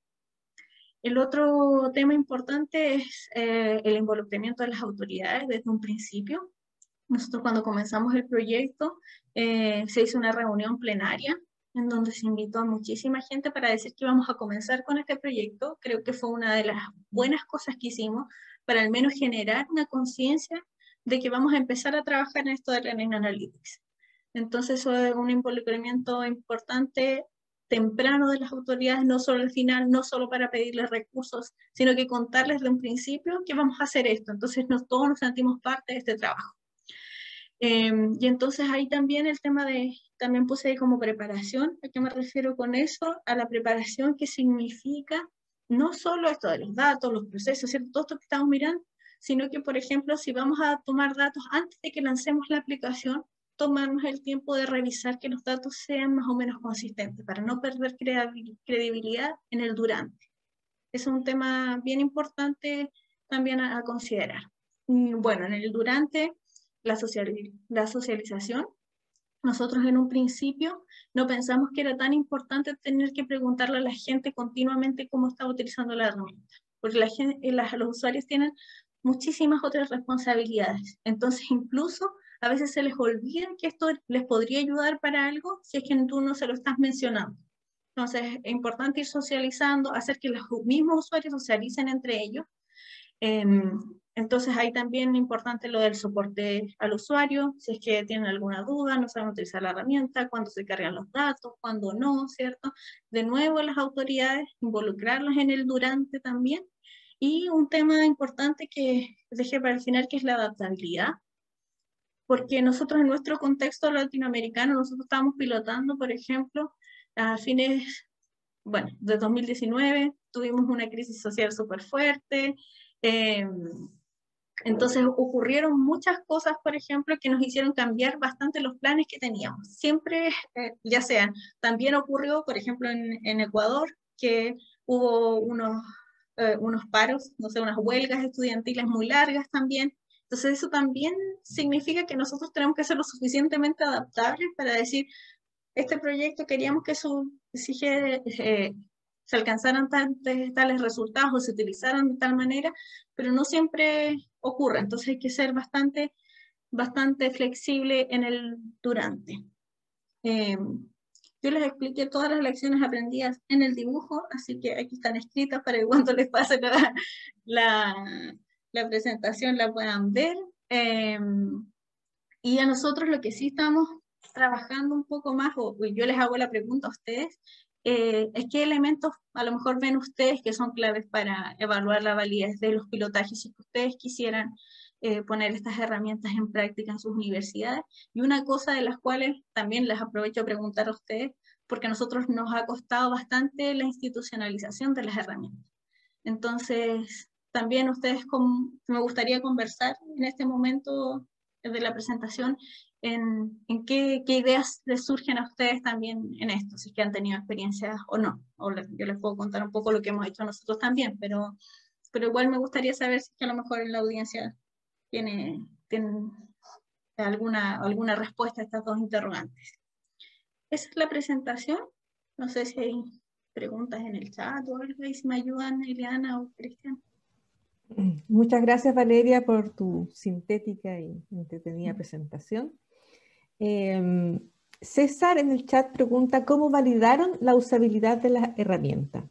El otro tema importante es el involucramiento de las autoridades desde un principio. Nosotros cuando comenzamos el proyecto se hizo una reunión plenaria en donde se invitó a muchísima gente para decir que íbamos a comenzar con este proyecto. Creo que fue una de las buenas cosas que hicimos para al menos generar una conciencia de que vamos a empezar a trabajar en esto de Learning Analytics. Entonces eso es un involucramiento importante temprano de las autoridades, no solo al final, no solo para pedirles recursos, sino que contarles de un principio que vamos a hacer esto. Entonces todos nos sentimos parte de este trabajo. Y entonces ahí también el tema también puse ahí como preparación. ¿A qué me refiero con eso? A la preparación que significa no solo esto de los datos, los procesos, ¿cierto? Todo esto que estamos mirando, sino que, por ejemplo, si vamos a tomar datos antes de que lancemos la aplicación, tomarnos el tiempo de revisar que los datos sean más o menos consistentes para no perder credibilidad en el durante. Es un tema bien importante también a considerar. Bueno, en el durante, la socialización, nosotros en un principio no pensamos que era tan importante tener que preguntarle a la gente continuamente cómo estaba utilizando la herramienta, porque los usuarios tienen muchísimas otras responsabilidades. Entonces, incluso a veces se les olvida que esto les podría ayudar para algo si es que tú no se lo estás mencionando. Entonces, es importante ir socializando, hacer que los mismos usuarios socialicen entre ellos. Entonces, ahí también es importante lo del soporte al usuario, si es que tienen alguna duda, no saben utilizar la herramienta, cuándo se cargan los datos, cuándo no, ¿cierto? De nuevo, las autoridades, involucrarlas en el durante también. Y un tema importante que dejé para el final, que es la adaptabilidad, porque nosotros en nuestro contexto latinoamericano, nosotros estamos pilotando, por ejemplo, a fines, bueno, de 2019, tuvimos una crisis social súper fuerte, entonces ocurrieron muchas cosas, por ejemplo, que nos hicieron cambiar bastante los planes que teníamos. Siempre, ya sean, también ocurrió, por ejemplo, en Ecuador, que hubo unos paros, no sé, unas huelgas estudiantiles muy largas también. Entonces eso también significa que nosotros tenemos que ser lo suficientemente adaptables para decir, este proyecto queríamos que se alcanzaran tales resultados o se utilizaran de tal manera, pero no siempre ocurre. Entonces hay que ser bastante flexible en el durante. Yo les expliqué todas las lecciones aprendidas en el dibujo, así que aquí están escritas para que cuando les pase la, la presentación la puedan ver. Y a nosotros lo que sí estamos trabajando un poco más, o yo les hago la pregunta a ustedes, es qué elementos a lo mejor ven ustedes que son claves para evaluar la validez de los pilotajes si ustedes quisieran poner estas herramientas en práctica en sus universidades. Y una cosa de las cuales también les aprovecho a preguntar a ustedes, porque a nosotros nos ha costado bastante la institucionalización de las herramientas. Entonces, también ustedes, me gustaría conversar en este momento de la presentación en qué ideas les surgen a ustedes también en esto, si es que han tenido experiencias o no. Yo les puedo contar un poco lo que hemos hecho nosotros también, pero igual me gustaría saber si es que a lo mejor en la audiencia tienen alguna respuesta a estas dos interrogantes. Esa es la presentación. No sé si hay preguntas en el chat o algo, y si me ayudan Eliana o Cristian. Muchas gracias, Valeria, por tu sintética y entretenida presentación. César en el chat pregunta, ¿cómo validaron la usabilidad de la herramienta?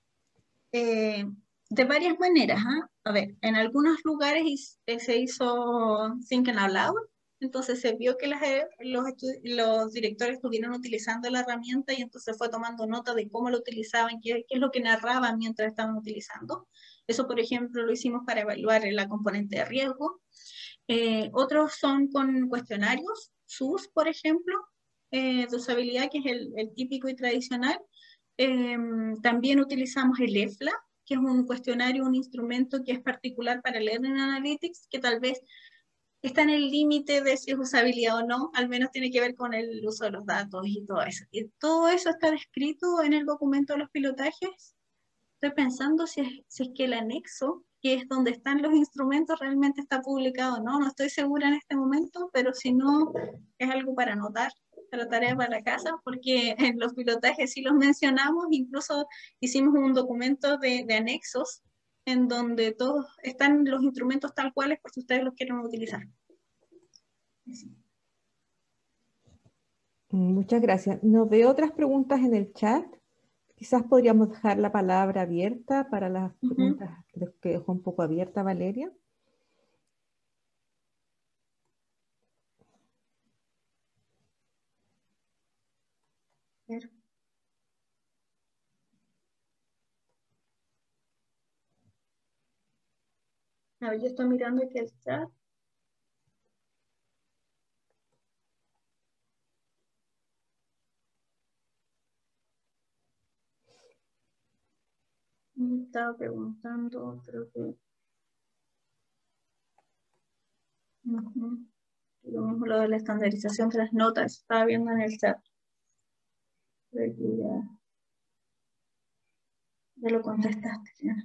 De varias maneras. A ver, en algunos lugares se hizo Think and Aloud, entonces se vio que los directores estuvieron utilizando la herramienta y entonces fue tomando nota de cómo lo utilizaban, qué es lo que narraban mientras estaban utilizando. Eso, por ejemplo, lo hicimos para evaluar la componente de riesgo. Otros son con cuestionarios, SUS, por ejemplo, de usabilidad, que es el típico y tradicional. También utilizamos el EFLA, que es un cuestionario, un instrumento que es particular para Learning Analytics, que tal vez está en el límite de si es usabilidad o no, al menos tiene que ver con el uso de los datos y todo eso. Y todo eso está descrito en el documento de los pilotajes. Estoy pensando si es que el anexo, que es donde están los instrumentos, realmente está publicado o no. No estoy segura en este momento, pero si no, es algo para anotar, para tarea para la casa, porque en los pilotajes sí los mencionamos, incluso hicimos un documento de anexos en donde todos están los instrumentos tal cuales por si ustedes los quieren utilizar. Muchas gracias. Nos veo otras preguntas en el chat. Quizás podríamos dejar la palabra abierta para las preguntas que dejó un poco abierta Valeria. A ver, yo estoy mirando aquí el chat. Me estaba preguntando, creo que... Lo mismo lo de la estandarización de las notas, estaba viendo en el chat. Creo que ya lo contestaste. ¿Ya?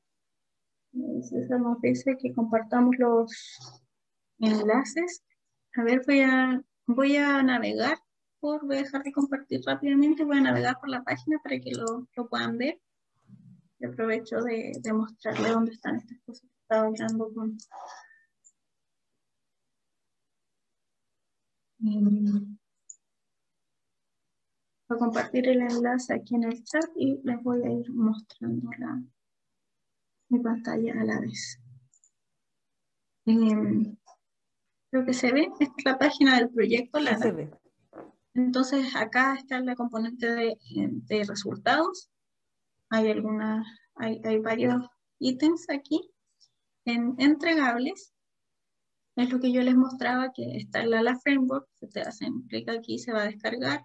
César nos dice que compartamos los enlaces A ver, voy a navegar, voy a dejar de compartir rápidamente, voy a navegar por la página para que lo puedan ver. Y aprovecho de mostrarle dónde están estas cosas que estaba hablando con... Voy a compartir el enlace aquí en el chat y les voy a ir mostrando mi pantalla a la vez. Creo que se ve, esta es la página del proyecto Sí, LALA. se ve. Entonces acá está la componente de resultados. Hay varios ítems aquí en entregables. Es lo que yo les mostraba, que está el LALA Framework. Si ustedes hacen clic aquí, se va a descargar.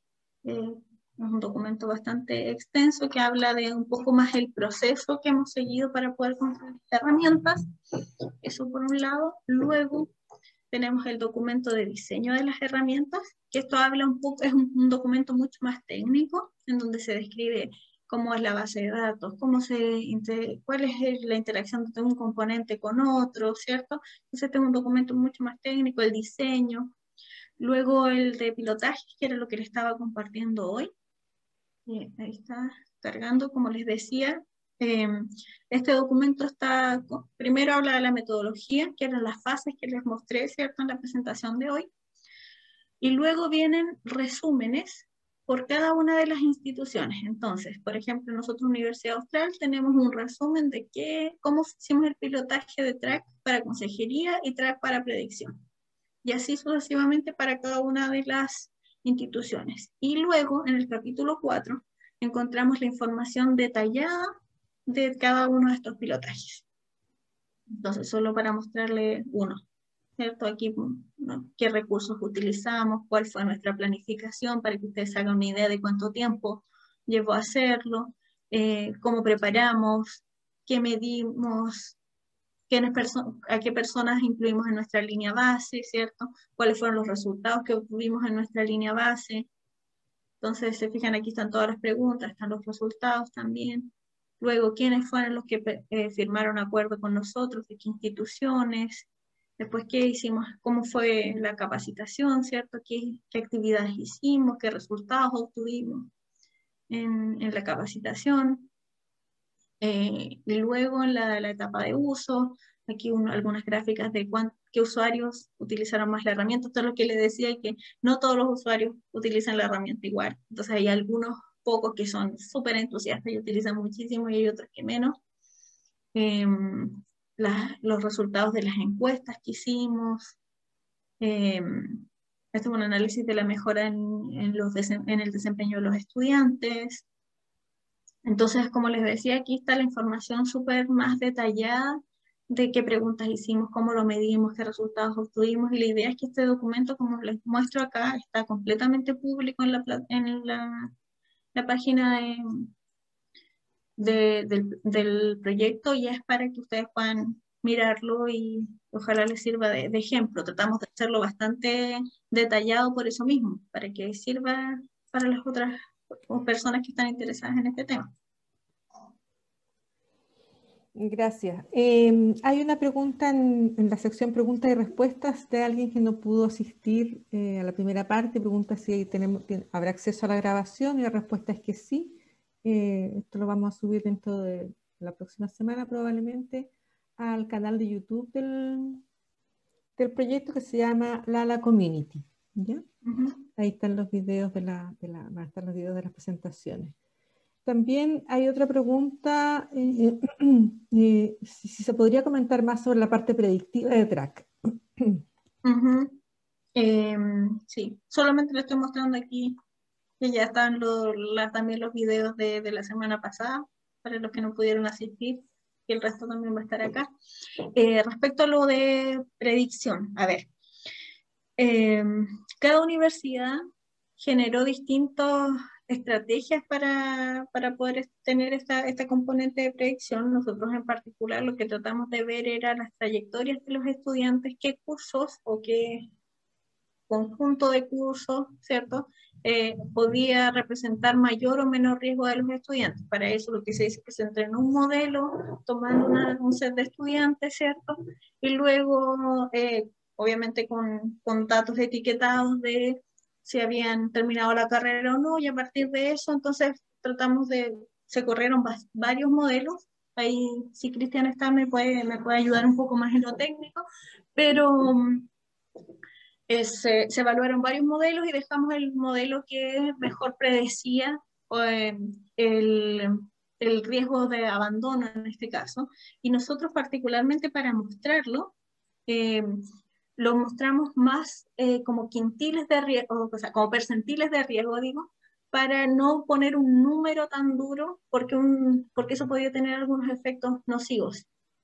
Es un documento bastante extenso que habla de un poco más el proceso que hemos seguido para poder construir herramientas. Eso por un lado. Luego tenemos el documento de diseño de las herramientas, que esto habla un poco, es un documento mucho más técnico, en donde se describe cómo es la base de datos, cuál es la interacción de un componente con otro, ¿cierto? Entonces este es un documento mucho más técnico, el diseño. Luego el de pilotaje, que era lo que le estaba compartiendo hoy. Ahí está cargando, como les decía. Este documento primero habla de la metodología, que eran las fases que les mostré, ¿cierto?, en la presentación de hoy. Y luego vienen resúmenes por cada una de las instituciones. Entonces, por ejemplo, nosotros, Universidad Austral, tenemos un resumen de cómo hicimos el pilotaje de track para consejería y track para predicción. Y así sucesivamente para cada una de las instituciones. Y luego, en el capítulo 4, encontramos la información detallada de cada uno de estos pilotajes. Entonces, solo para mostrarle uno, ¿cierto? Aquí, ¿no?, qué recursos utilizamos, cuál fue nuestra planificación, para que ustedes hagan una idea de cuánto tiempo llevó a hacerlo, cómo preparamos, qué medimos, a qué personas incluimos en nuestra línea base, ¿cierto? ¿Cuáles fueron los resultados que obtuvimos en nuestra línea base? Entonces, se fijan, aquí están todas las preguntas, están los resultados también. Luego, ¿quiénes fueron los que firmaron acuerdo con nosotros? ¿De qué instituciones? Después, ¿qué hicimos? ¿Cómo fue la capacitación, ¿cierto? ¿Qué actividades hicimos? ¿Qué resultados obtuvimos en la capacitación? Y luego en la etapa de uso, aquí algunas gráficas de qué usuarios utilizaron más la herramienta. Esto es lo que les decía, que no todos los usuarios utilizan la herramienta igual. Entonces hay algunos pocos que son súper entusiastas y utilizan muchísimo, y hay otros que menos. Los resultados de las encuestas que hicimos. Este es un análisis de la mejora en el desempeño de los estudiantes. Entonces, como les decía, aquí está la información súper más detallada de qué preguntas hicimos, cómo lo medimos, qué resultados obtuvimos. Y la idea es que este documento, como les muestro acá, está completamente público en la página del proyecto, y es para que ustedes puedan mirarlo y ojalá les sirva de ejemplo. Tratamos de hacerlo bastante detallado por eso mismo, para que sirva para las otras personas que están interesadas en este tema. Gracias. Hay una pregunta en la sección preguntas y respuestas de alguien que no pudo asistir a la primera parte. Pregunta si habrá acceso a la grabación, y la respuesta es que sí. Esto lo vamos a subir dentro de la próxima semana probablemente al canal de YouTube del proyecto, que se llama LALA Community, ¿ya? Ahí están los videos van a estar los videos de las presentaciones. También hay otra pregunta, si se podría comentar más sobre la parte predictiva de track. Sí, solamente le estoy mostrando aquí que ya están también los videos de la semana pasada, para los que no pudieron asistir, y el resto también va a estar acá. Respecto a lo de predicción, a ver, cada universidad generó distintas estrategias para poder tener esta componente de predicción. Nosotros en particular lo que tratamos de ver era las trayectorias de los estudiantes, qué cursos o qué conjunto de cursos, ¿cierto?, podía representar mayor o menor riesgo de los estudiantes. Para eso lo que se dice es que se entrenó un modelo tomando un set de estudiantes, ¿cierto? Y luego obviamente con datos etiquetados de si habían terminado la carrera o no, y a partir de eso, entonces se corrieron varios modelos. Ahí, si Cristian está, me puede ayudar un poco más en lo técnico, pero se evaluaron varios modelos y dejamos el modelo que mejor predecía eh, el, el riesgo de abandono en este caso. Y nosotros particularmente para mostrarlo, eh, lo mostramos más como quintiles de riesgo, o sea, como percentiles de riesgo, digo, para no poner un número tan duro, porque eso podría tener algunos efectos nocivos.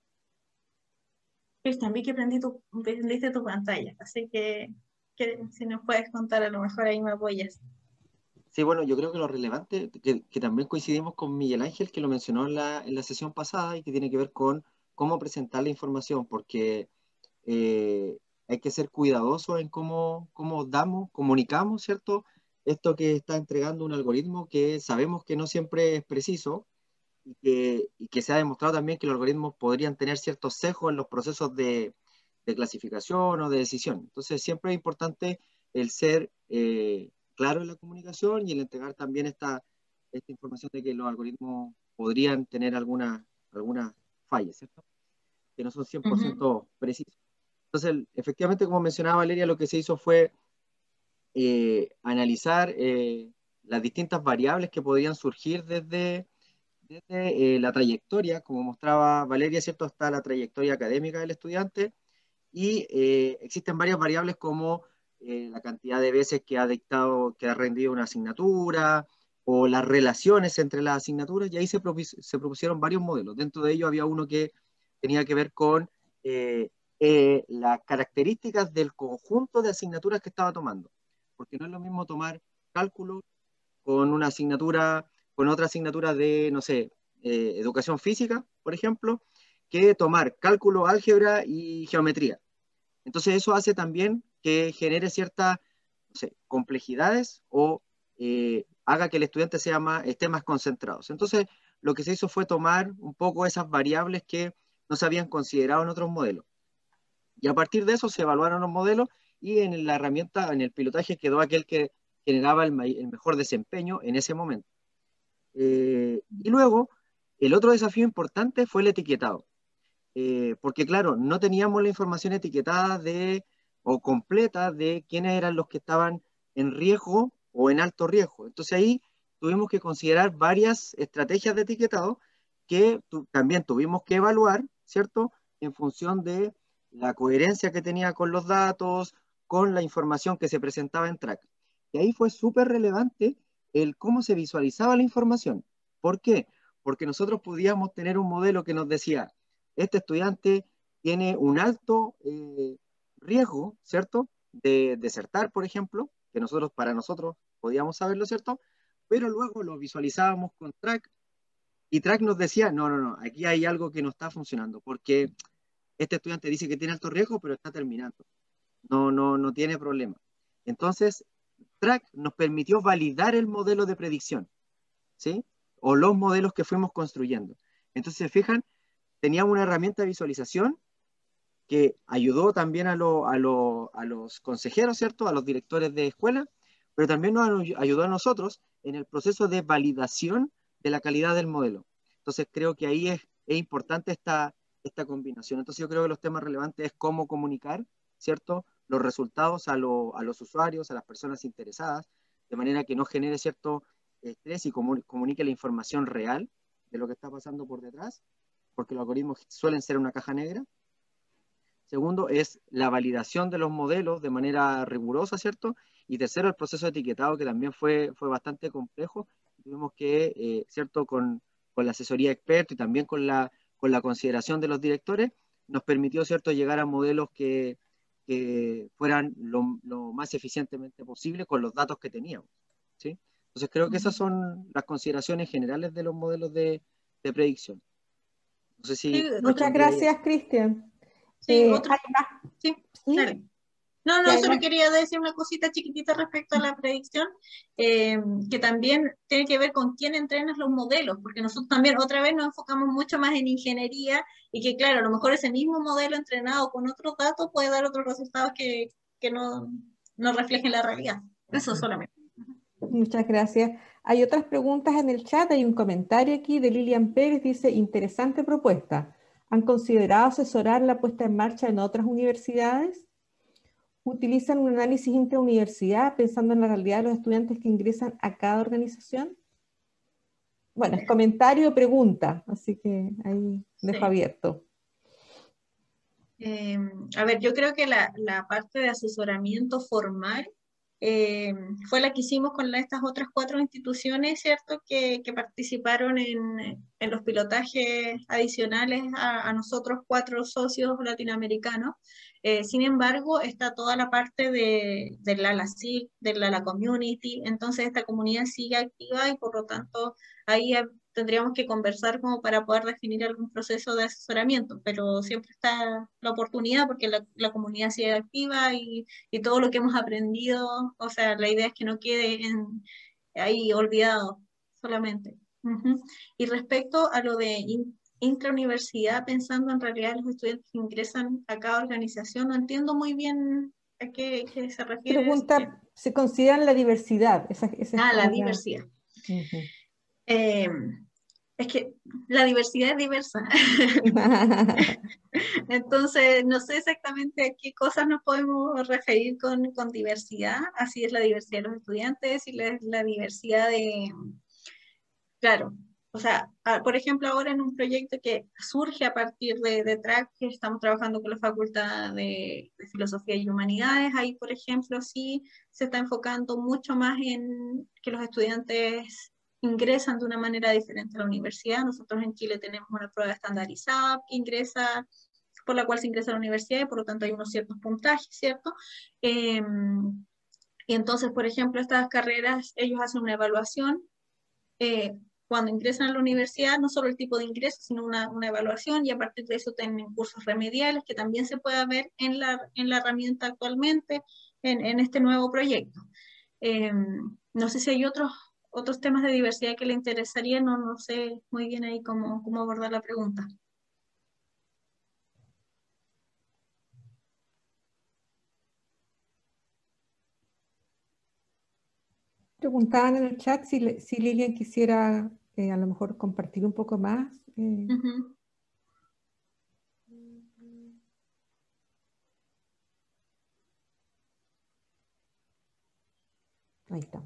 Cristian, vi que prendiste tu pantalla, así que si nos puedes contar, a lo mejor ahí me apoyas. Sí, bueno, yo creo que lo relevante, que también coincidimos con Miguel Ángel, que lo mencionó en la sesión pasada y que tiene que ver con cómo presentar la información, porque hay que ser cuidadosos en cómo comunicamos, ¿cierto? Esto que está entregando un algoritmo que sabemos que no siempre es preciso y que se ha demostrado también que los algoritmos podrían tener ciertos sesgos en los procesos de clasificación o de decisión. Entonces, siempre es importante el ser claro en la comunicación y el entregar también esta información de que los algoritmos podrían tener algunas fallas, ¿cierto? Que no son 100% precisos. Entonces, efectivamente, como mencionaba Valeria, lo que se hizo fue analizar las distintas variables que podrían surgir desde la trayectoria, como mostraba Valeria, ¿cierto? Está la trayectoria académica del estudiante y existen varias variables como la cantidad de veces que ha rendido una asignatura o las relaciones entre las asignaturas, y ahí se propusieron varios modelos. Dentro de ellos había uno que tenía que ver con las características del conjunto de asignaturas que estaba tomando, porque no es lo mismo tomar cálculo con una asignatura, con otra asignatura de, no sé, educación física, por ejemplo, que tomar cálculo, álgebra y geometría. Entonces eso hace también que genere ciertas, no sé, complejidades o haga que el estudiante esté más concentrado. Entonces lo que se hizo fue tomar un poco esas variables que no se habían considerado en otros modelos. Y a partir de eso se evaluaron los modelos y en la herramienta, en el pilotaje, quedó aquel que generaba el mejor desempeño en ese momento. Y luego, el otro desafío importante fue el etiquetado. Porque claro, no teníamos la información etiquetada o completa de quiénes eran los que estaban en riesgo o en alto riesgo. Entonces ahí tuvimos que considerar varias estrategias de etiquetado que también tuvimos que evaluar, ¿cierto? En función de la coherencia que tenía con los datos, con la información que se presentaba en track. Y ahí fue súper relevante el cómo se visualizaba la información. ¿Por qué? Porque nosotros podíamos tener un modelo que nos decía, este estudiante tiene un alto riesgo, ¿cierto? De desertar, por ejemplo, que para nosotros podíamos saberlo, ¿cierto? Pero luego lo visualizábamos con Track y Track nos decía, no, no, no, aquí hay algo que no está funcionando, porque este estudiante dice que tiene alto riesgo, pero está terminando. No tiene problema. Entonces, Track nos permitió validar el modelo de predicción, ¿sí? O los modelos que fuimos construyendo. Entonces, ¿se fijan? Teníamos una herramienta de visualización que ayudó también a los consejeros, ¿cierto? A los directores de escuela, pero también nos ayudó a nosotros en el proceso de validación de la calidad del modelo. Entonces creo que ahí es importante esta combinación. Entonces yo creo que los temas relevantes es cómo comunicar, ¿cierto? Los resultados a los usuarios, a las personas interesadas, de manera que no genere cierto estrés y comunique la información real de lo que está pasando por detrás, porque los algoritmos suelen ser una caja negra. Segundo, es la validación de los modelos de manera rigurosa, ¿cierto? Y tercero, el proceso de etiquetado, que también fue bastante complejo. Tuvimos que, ¿cierto? Con la asesoría experta y también con la consideración de los directores, nos permitió, ¿cierto?, llegar a modelos que fueran lo más eficientemente posible con los datos que teníamos, ¿sí? Entonces creo que esas son las consideraciones generales de los modelos de predicción. No sé si Sí, Muchas gracias, Cristian. sí, otro, Hay más, sí, ¿sí? dale. No, Y no, solo además, quería decir una cosita chiquitita respecto a la predicción, que también tiene que ver con quién entrenas los modelos, porque nosotros también otra vez nos enfocamos mucho más en ingeniería y que claro, a lo mejor ese mismo modelo entrenado con otros datos puede dar otros resultados que no reflejen la realidad. Eso solamente. muchas gracias. Hay otras preguntas en el chat. Hay un comentario aquí de Lilian Pérez. Dice, interesante propuesta. ¿Han considerado asesorar la puesta en marcha en otras universidades? ¿Utilizan un análisis intrauniversidad pensando en la realidad de los estudiantes que ingresan a cada organización? Bueno, es comentario o pregunta, así que ahí dejo Sí. abierto. A ver, yo creo que la parte de asesoramiento formal fue la que hicimos con estas otras 4 instituciones, ¿cierto? Que participaron en los pilotajes adicionales a nosotros 4 socios latinoamericanos. Sin embargo, está toda la parte del LALASIC, del LALA Community, entonces esta comunidad sigue activa y por lo tanto ahí tendríamos que conversar como para poder definir algún proceso de asesoramiento, pero siempre está la oportunidad porque la comunidad sigue activa y todo lo que hemos aprendido, o sea, la idea es que no quede ahí olvidado solamente. Y respecto a lo de intrauniversidad, pensando en realidad los estudiantes que ingresan a cada organización, no entiendo muy bien a qué se refiere. Pregunta, ¿se consideran la diversidad? Esa es La como la... diversidad. Ujú. Es que la diversidad es diversa. Entonces, no sé exactamente a qué cosas nos podemos referir con diversidad. Así es la diversidad de los estudiantes y la diversidad de, claro, o sea, por ejemplo, ahora en un proyecto que surge a partir de TRAC, que estamos trabajando con la Facultad de Filosofía y Humanidades, ahí, por ejemplo, sí se está enfocando mucho más en que los estudiantes ingresan de una manera diferente a la universidad. Nosotros en Chile tenemos una prueba estandarizada que ingresa, por la cual se ingresa a la universidad y por lo tanto hay unos ciertos puntajes, ¿cierto? Y entonces, por ejemplo, estas carreras, ellos hacen una evaluación cuando ingresan a la universidad, no solo el tipo de ingreso, sino una evaluación y a partir de eso tienen cursos remediales que también se puede ver en la herramienta actualmente, en este nuevo proyecto. No sé si hay otros temas de diversidad que le interesarían, no sé muy bien ahí cómo abordar la pregunta. Preguntaban en el chat si Lilian quisiera a lo mejor compartir un poco más. Ahí está.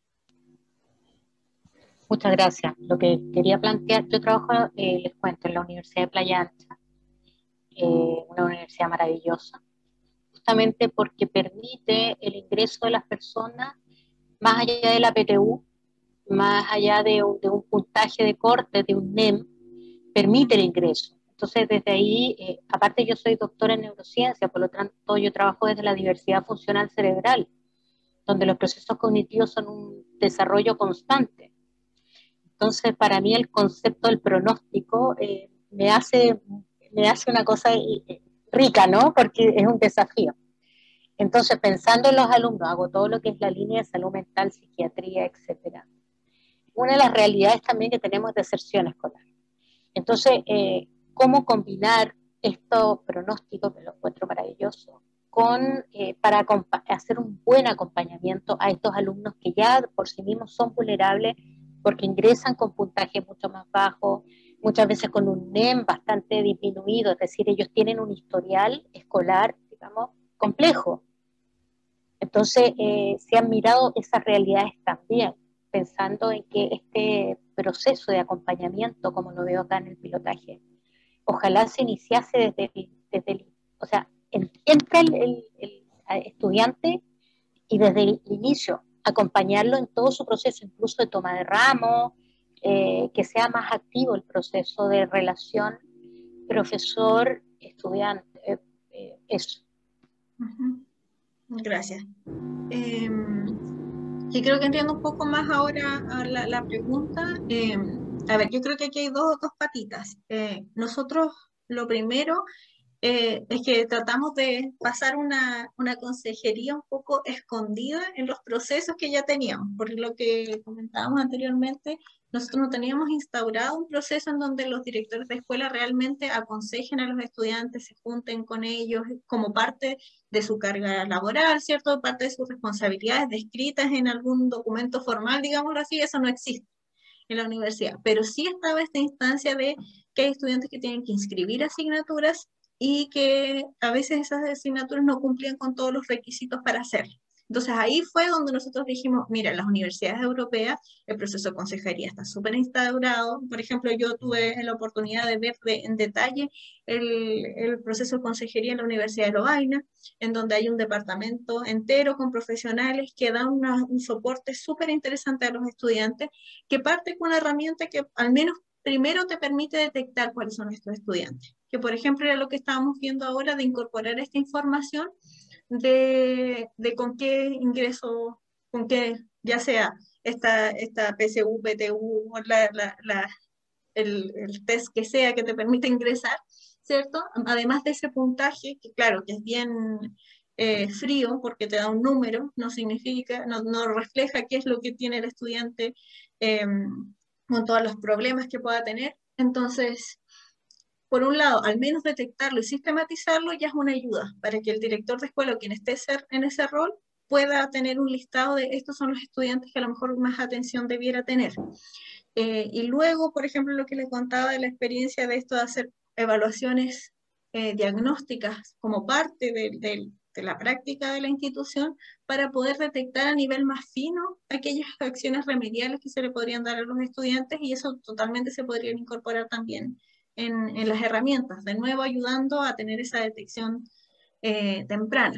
Muchas gracias. Lo que quería plantear, yo trabajo, les cuento, en la Universidad de Playa Ancha, una universidad maravillosa, justamente porque permite el ingreso de las personas más allá de la PTU, más allá de un puntaje de corte, de un NEM, permite el ingreso. Entonces, desde ahí, aparte yo soy doctora en neurociencia, por lo tanto yo trabajo desde la diversidad funcional cerebral, donde los procesos cognitivos son un desarrollo constante. Entonces, para mí el concepto del pronóstico me hace una cosa rica, ¿no? Porque es un desafío. Entonces, pensando en los alumnos, hago todo lo que es la línea de salud mental, psiquiatría, etcétera. Una de las realidades también que tenemos es deserción escolar. Entonces, ¿cómo combinar estos pronósticos, que lo encuentro maravilloso, para hacer un buen acompañamiento a estos alumnos que ya por sí mismos son vulnerables porque ingresan con puntajes mucho más bajos, muchas veces con un NEM bastante disminuido, es decir, ellos tienen un historial escolar, digamos, complejo. Entonces, se han mirado esas realidades también, pensando en que este proceso de acompañamiento, como lo veo acá en el pilotaje, ojalá se iniciase o sea, entra el estudiante y desde el inicio acompañarlo en todo su proceso, incluso de toma de ramos, que sea más activo el proceso de relación profesor-estudiante, eso. Gracias. Y creo que entiendo un poco más ahora la pregunta. A ver, yo creo que aquí hay dos patitas. Nosotros, lo primero, es que tratamos de pasar una consejería un poco escondida en los procesos que ya teníamos, por lo que comentábamos anteriormente, nosotros no teníamos instaurado un proceso en donde los directores de escuela realmente aconsejen a los estudiantes, se junten con ellos como parte de su carga laboral, ¿cierto? Parte de sus responsabilidades descritas en algún documento formal, digámoslo así, eso no existe en la universidad, pero sí estaba esta instancia de que hay estudiantes que tienen que inscribir asignaturas y que a veces esas asignaturas no cumplían con todos los requisitos para hacerlo. Entonces ahí fue donde nosotros dijimos, mira, en las universidades europeas el proceso de consejería está súper instaurado. Por ejemplo, yo tuve la oportunidad de ver en detalle el proceso de consejería en la Universidad de Lovaina, en donde hay un departamento entero con profesionales que dan un soporte súper interesante a los estudiantes, que parte con una herramienta que al menos primero te permite detectar cuáles son estos estudiantes. Que por ejemplo era lo que estábamos viendo ahora, de incorporar esta información de con qué ingreso, con qué, ya sea esta PSU, PTU, el test que sea que te permite ingresar, ¿cierto? Además de ese puntaje, que claro, que es bien frío porque te da un número, no significa, no refleja qué es lo que tiene el estudiante con todos los problemas que pueda tener. Entonces, por un lado, al menos detectarlo y sistematizarlo ya es una ayuda para que el director de escuela o quien esté en ese rol pueda tener un listado de estos son los estudiantes que a lo mejor más atención debiera tener. Y luego, por ejemplo, lo que les contaba de la experiencia de esto de hacer evaluaciones diagnósticas como parte de la práctica de la institución para poder detectar a nivel más fino aquellas acciones remediales que se le podrían dar a los estudiantes y eso totalmente se podría incorporar también en las herramientas, de nuevo ayudando a tener esa detección temprana.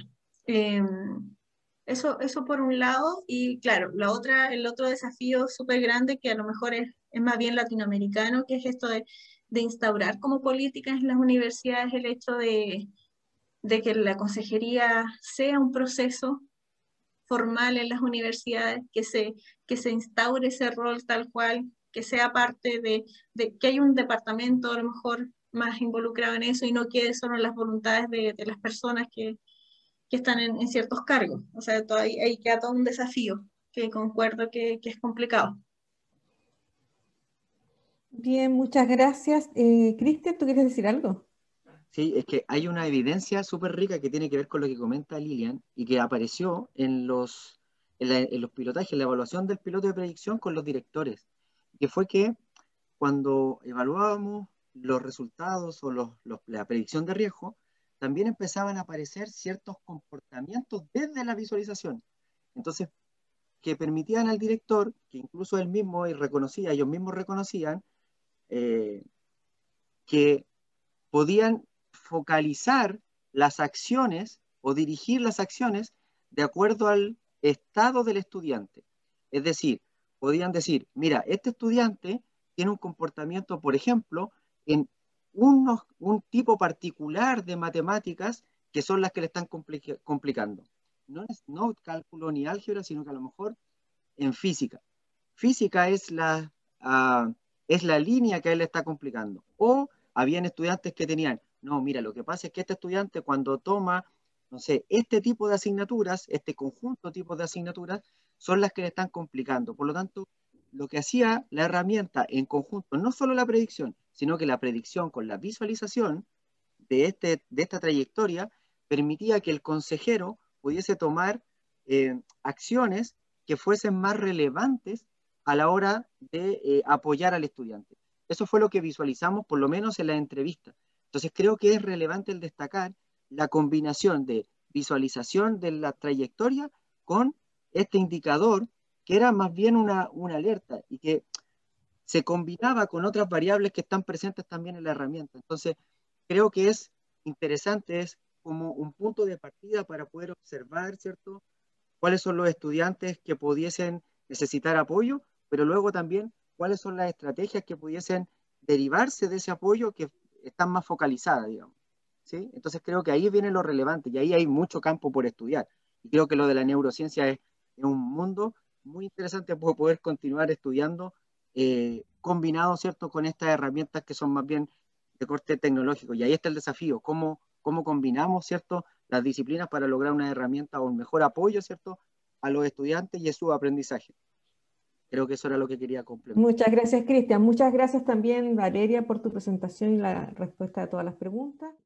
Eso por un lado, y claro, el otro desafío súper grande que a lo mejor es más bien latinoamericano, que es esto de instaurar como políticas en las universidades el hecho de que la consejería sea un proceso formal en las universidades, que se instaure ese rol tal cual, que sea parte de que hay un departamento a lo mejor más involucrado en eso y no quede solo en las voluntades de las personas que están en ciertos cargos. O sea, ahí queda todo un desafío que concuerdo que es complicado. Bien, muchas gracias. Cristian, ¿tú quieres decir algo? Sí, es que hay una evidencia súper rica que tiene que ver con lo que comenta Lilian y que apareció en los pilotajes, en la evaluación del piloto de predicción con los directores, que fue que cuando evaluábamos los resultados o la predicción de riesgo, también empezaban a aparecer ciertos comportamientos desde la visualización. Entonces, que permitían al director, que incluso él mismo ellos mismos reconocían, eh, que podían focalizar las acciones o dirigir las acciones de acuerdo al estado del estudiante. Es decir, podían decir, mira, este estudiante tiene un comportamiento, por ejemplo, en un tipo particular de matemáticas que son las que le están complicando. No cálculo ni álgebra, sino que a lo mejor en física. Física es la línea que a él le está complicando. O habían estudiantes que tenían, no, mira, lo que pasa es que este estudiante cuando toma, no sé, este tipo de asignaturas, este conjunto de tipos de asignaturas, son las que le están complicando. Por lo tanto, lo que hacía la herramienta en conjunto, no solo la predicción, sino que la predicción con la visualización de esta trayectoria, permitía que el consejero pudiese tomar acciones que fuesen más relevantes a la hora de apoyar al estudiante. Eso fue lo que visualizamos, por lo menos en la entrevista. Entonces creo que es relevante el destacar la combinación de visualización de la trayectoria con este indicador, que era más bien una alerta y que se combinaba con otras variables que están presentes también en la herramienta. Entonces, creo que es interesante, es como un punto de partida para poder observar, ¿cierto?, cuáles son los estudiantes que pudiesen necesitar apoyo, pero luego también cuáles son las estrategias que pudiesen derivarse de ese apoyo que están más focalizadas, digamos. ¿Sí? Entonces creo que ahí viene lo relevante y ahí hay mucho campo por estudiar. Y creo que lo de la neurociencia es un mundo muy interesante para poder continuar estudiando combinado, ¿cierto?, con estas herramientas que son más bien de corte tecnológico. Y ahí está el desafío, cómo cómo combinamos, ¿cierto?, las disciplinas para lograr una herramienta o un mejor apoyo, ¿cierto?, a los estudiantes y a su aprendizaje. Creo que eso era lo que quería complementar. Muchas gracias, Cristian. Muchas gracias también, Valeria, por tu presentación y la respuesta a todas las preguntas.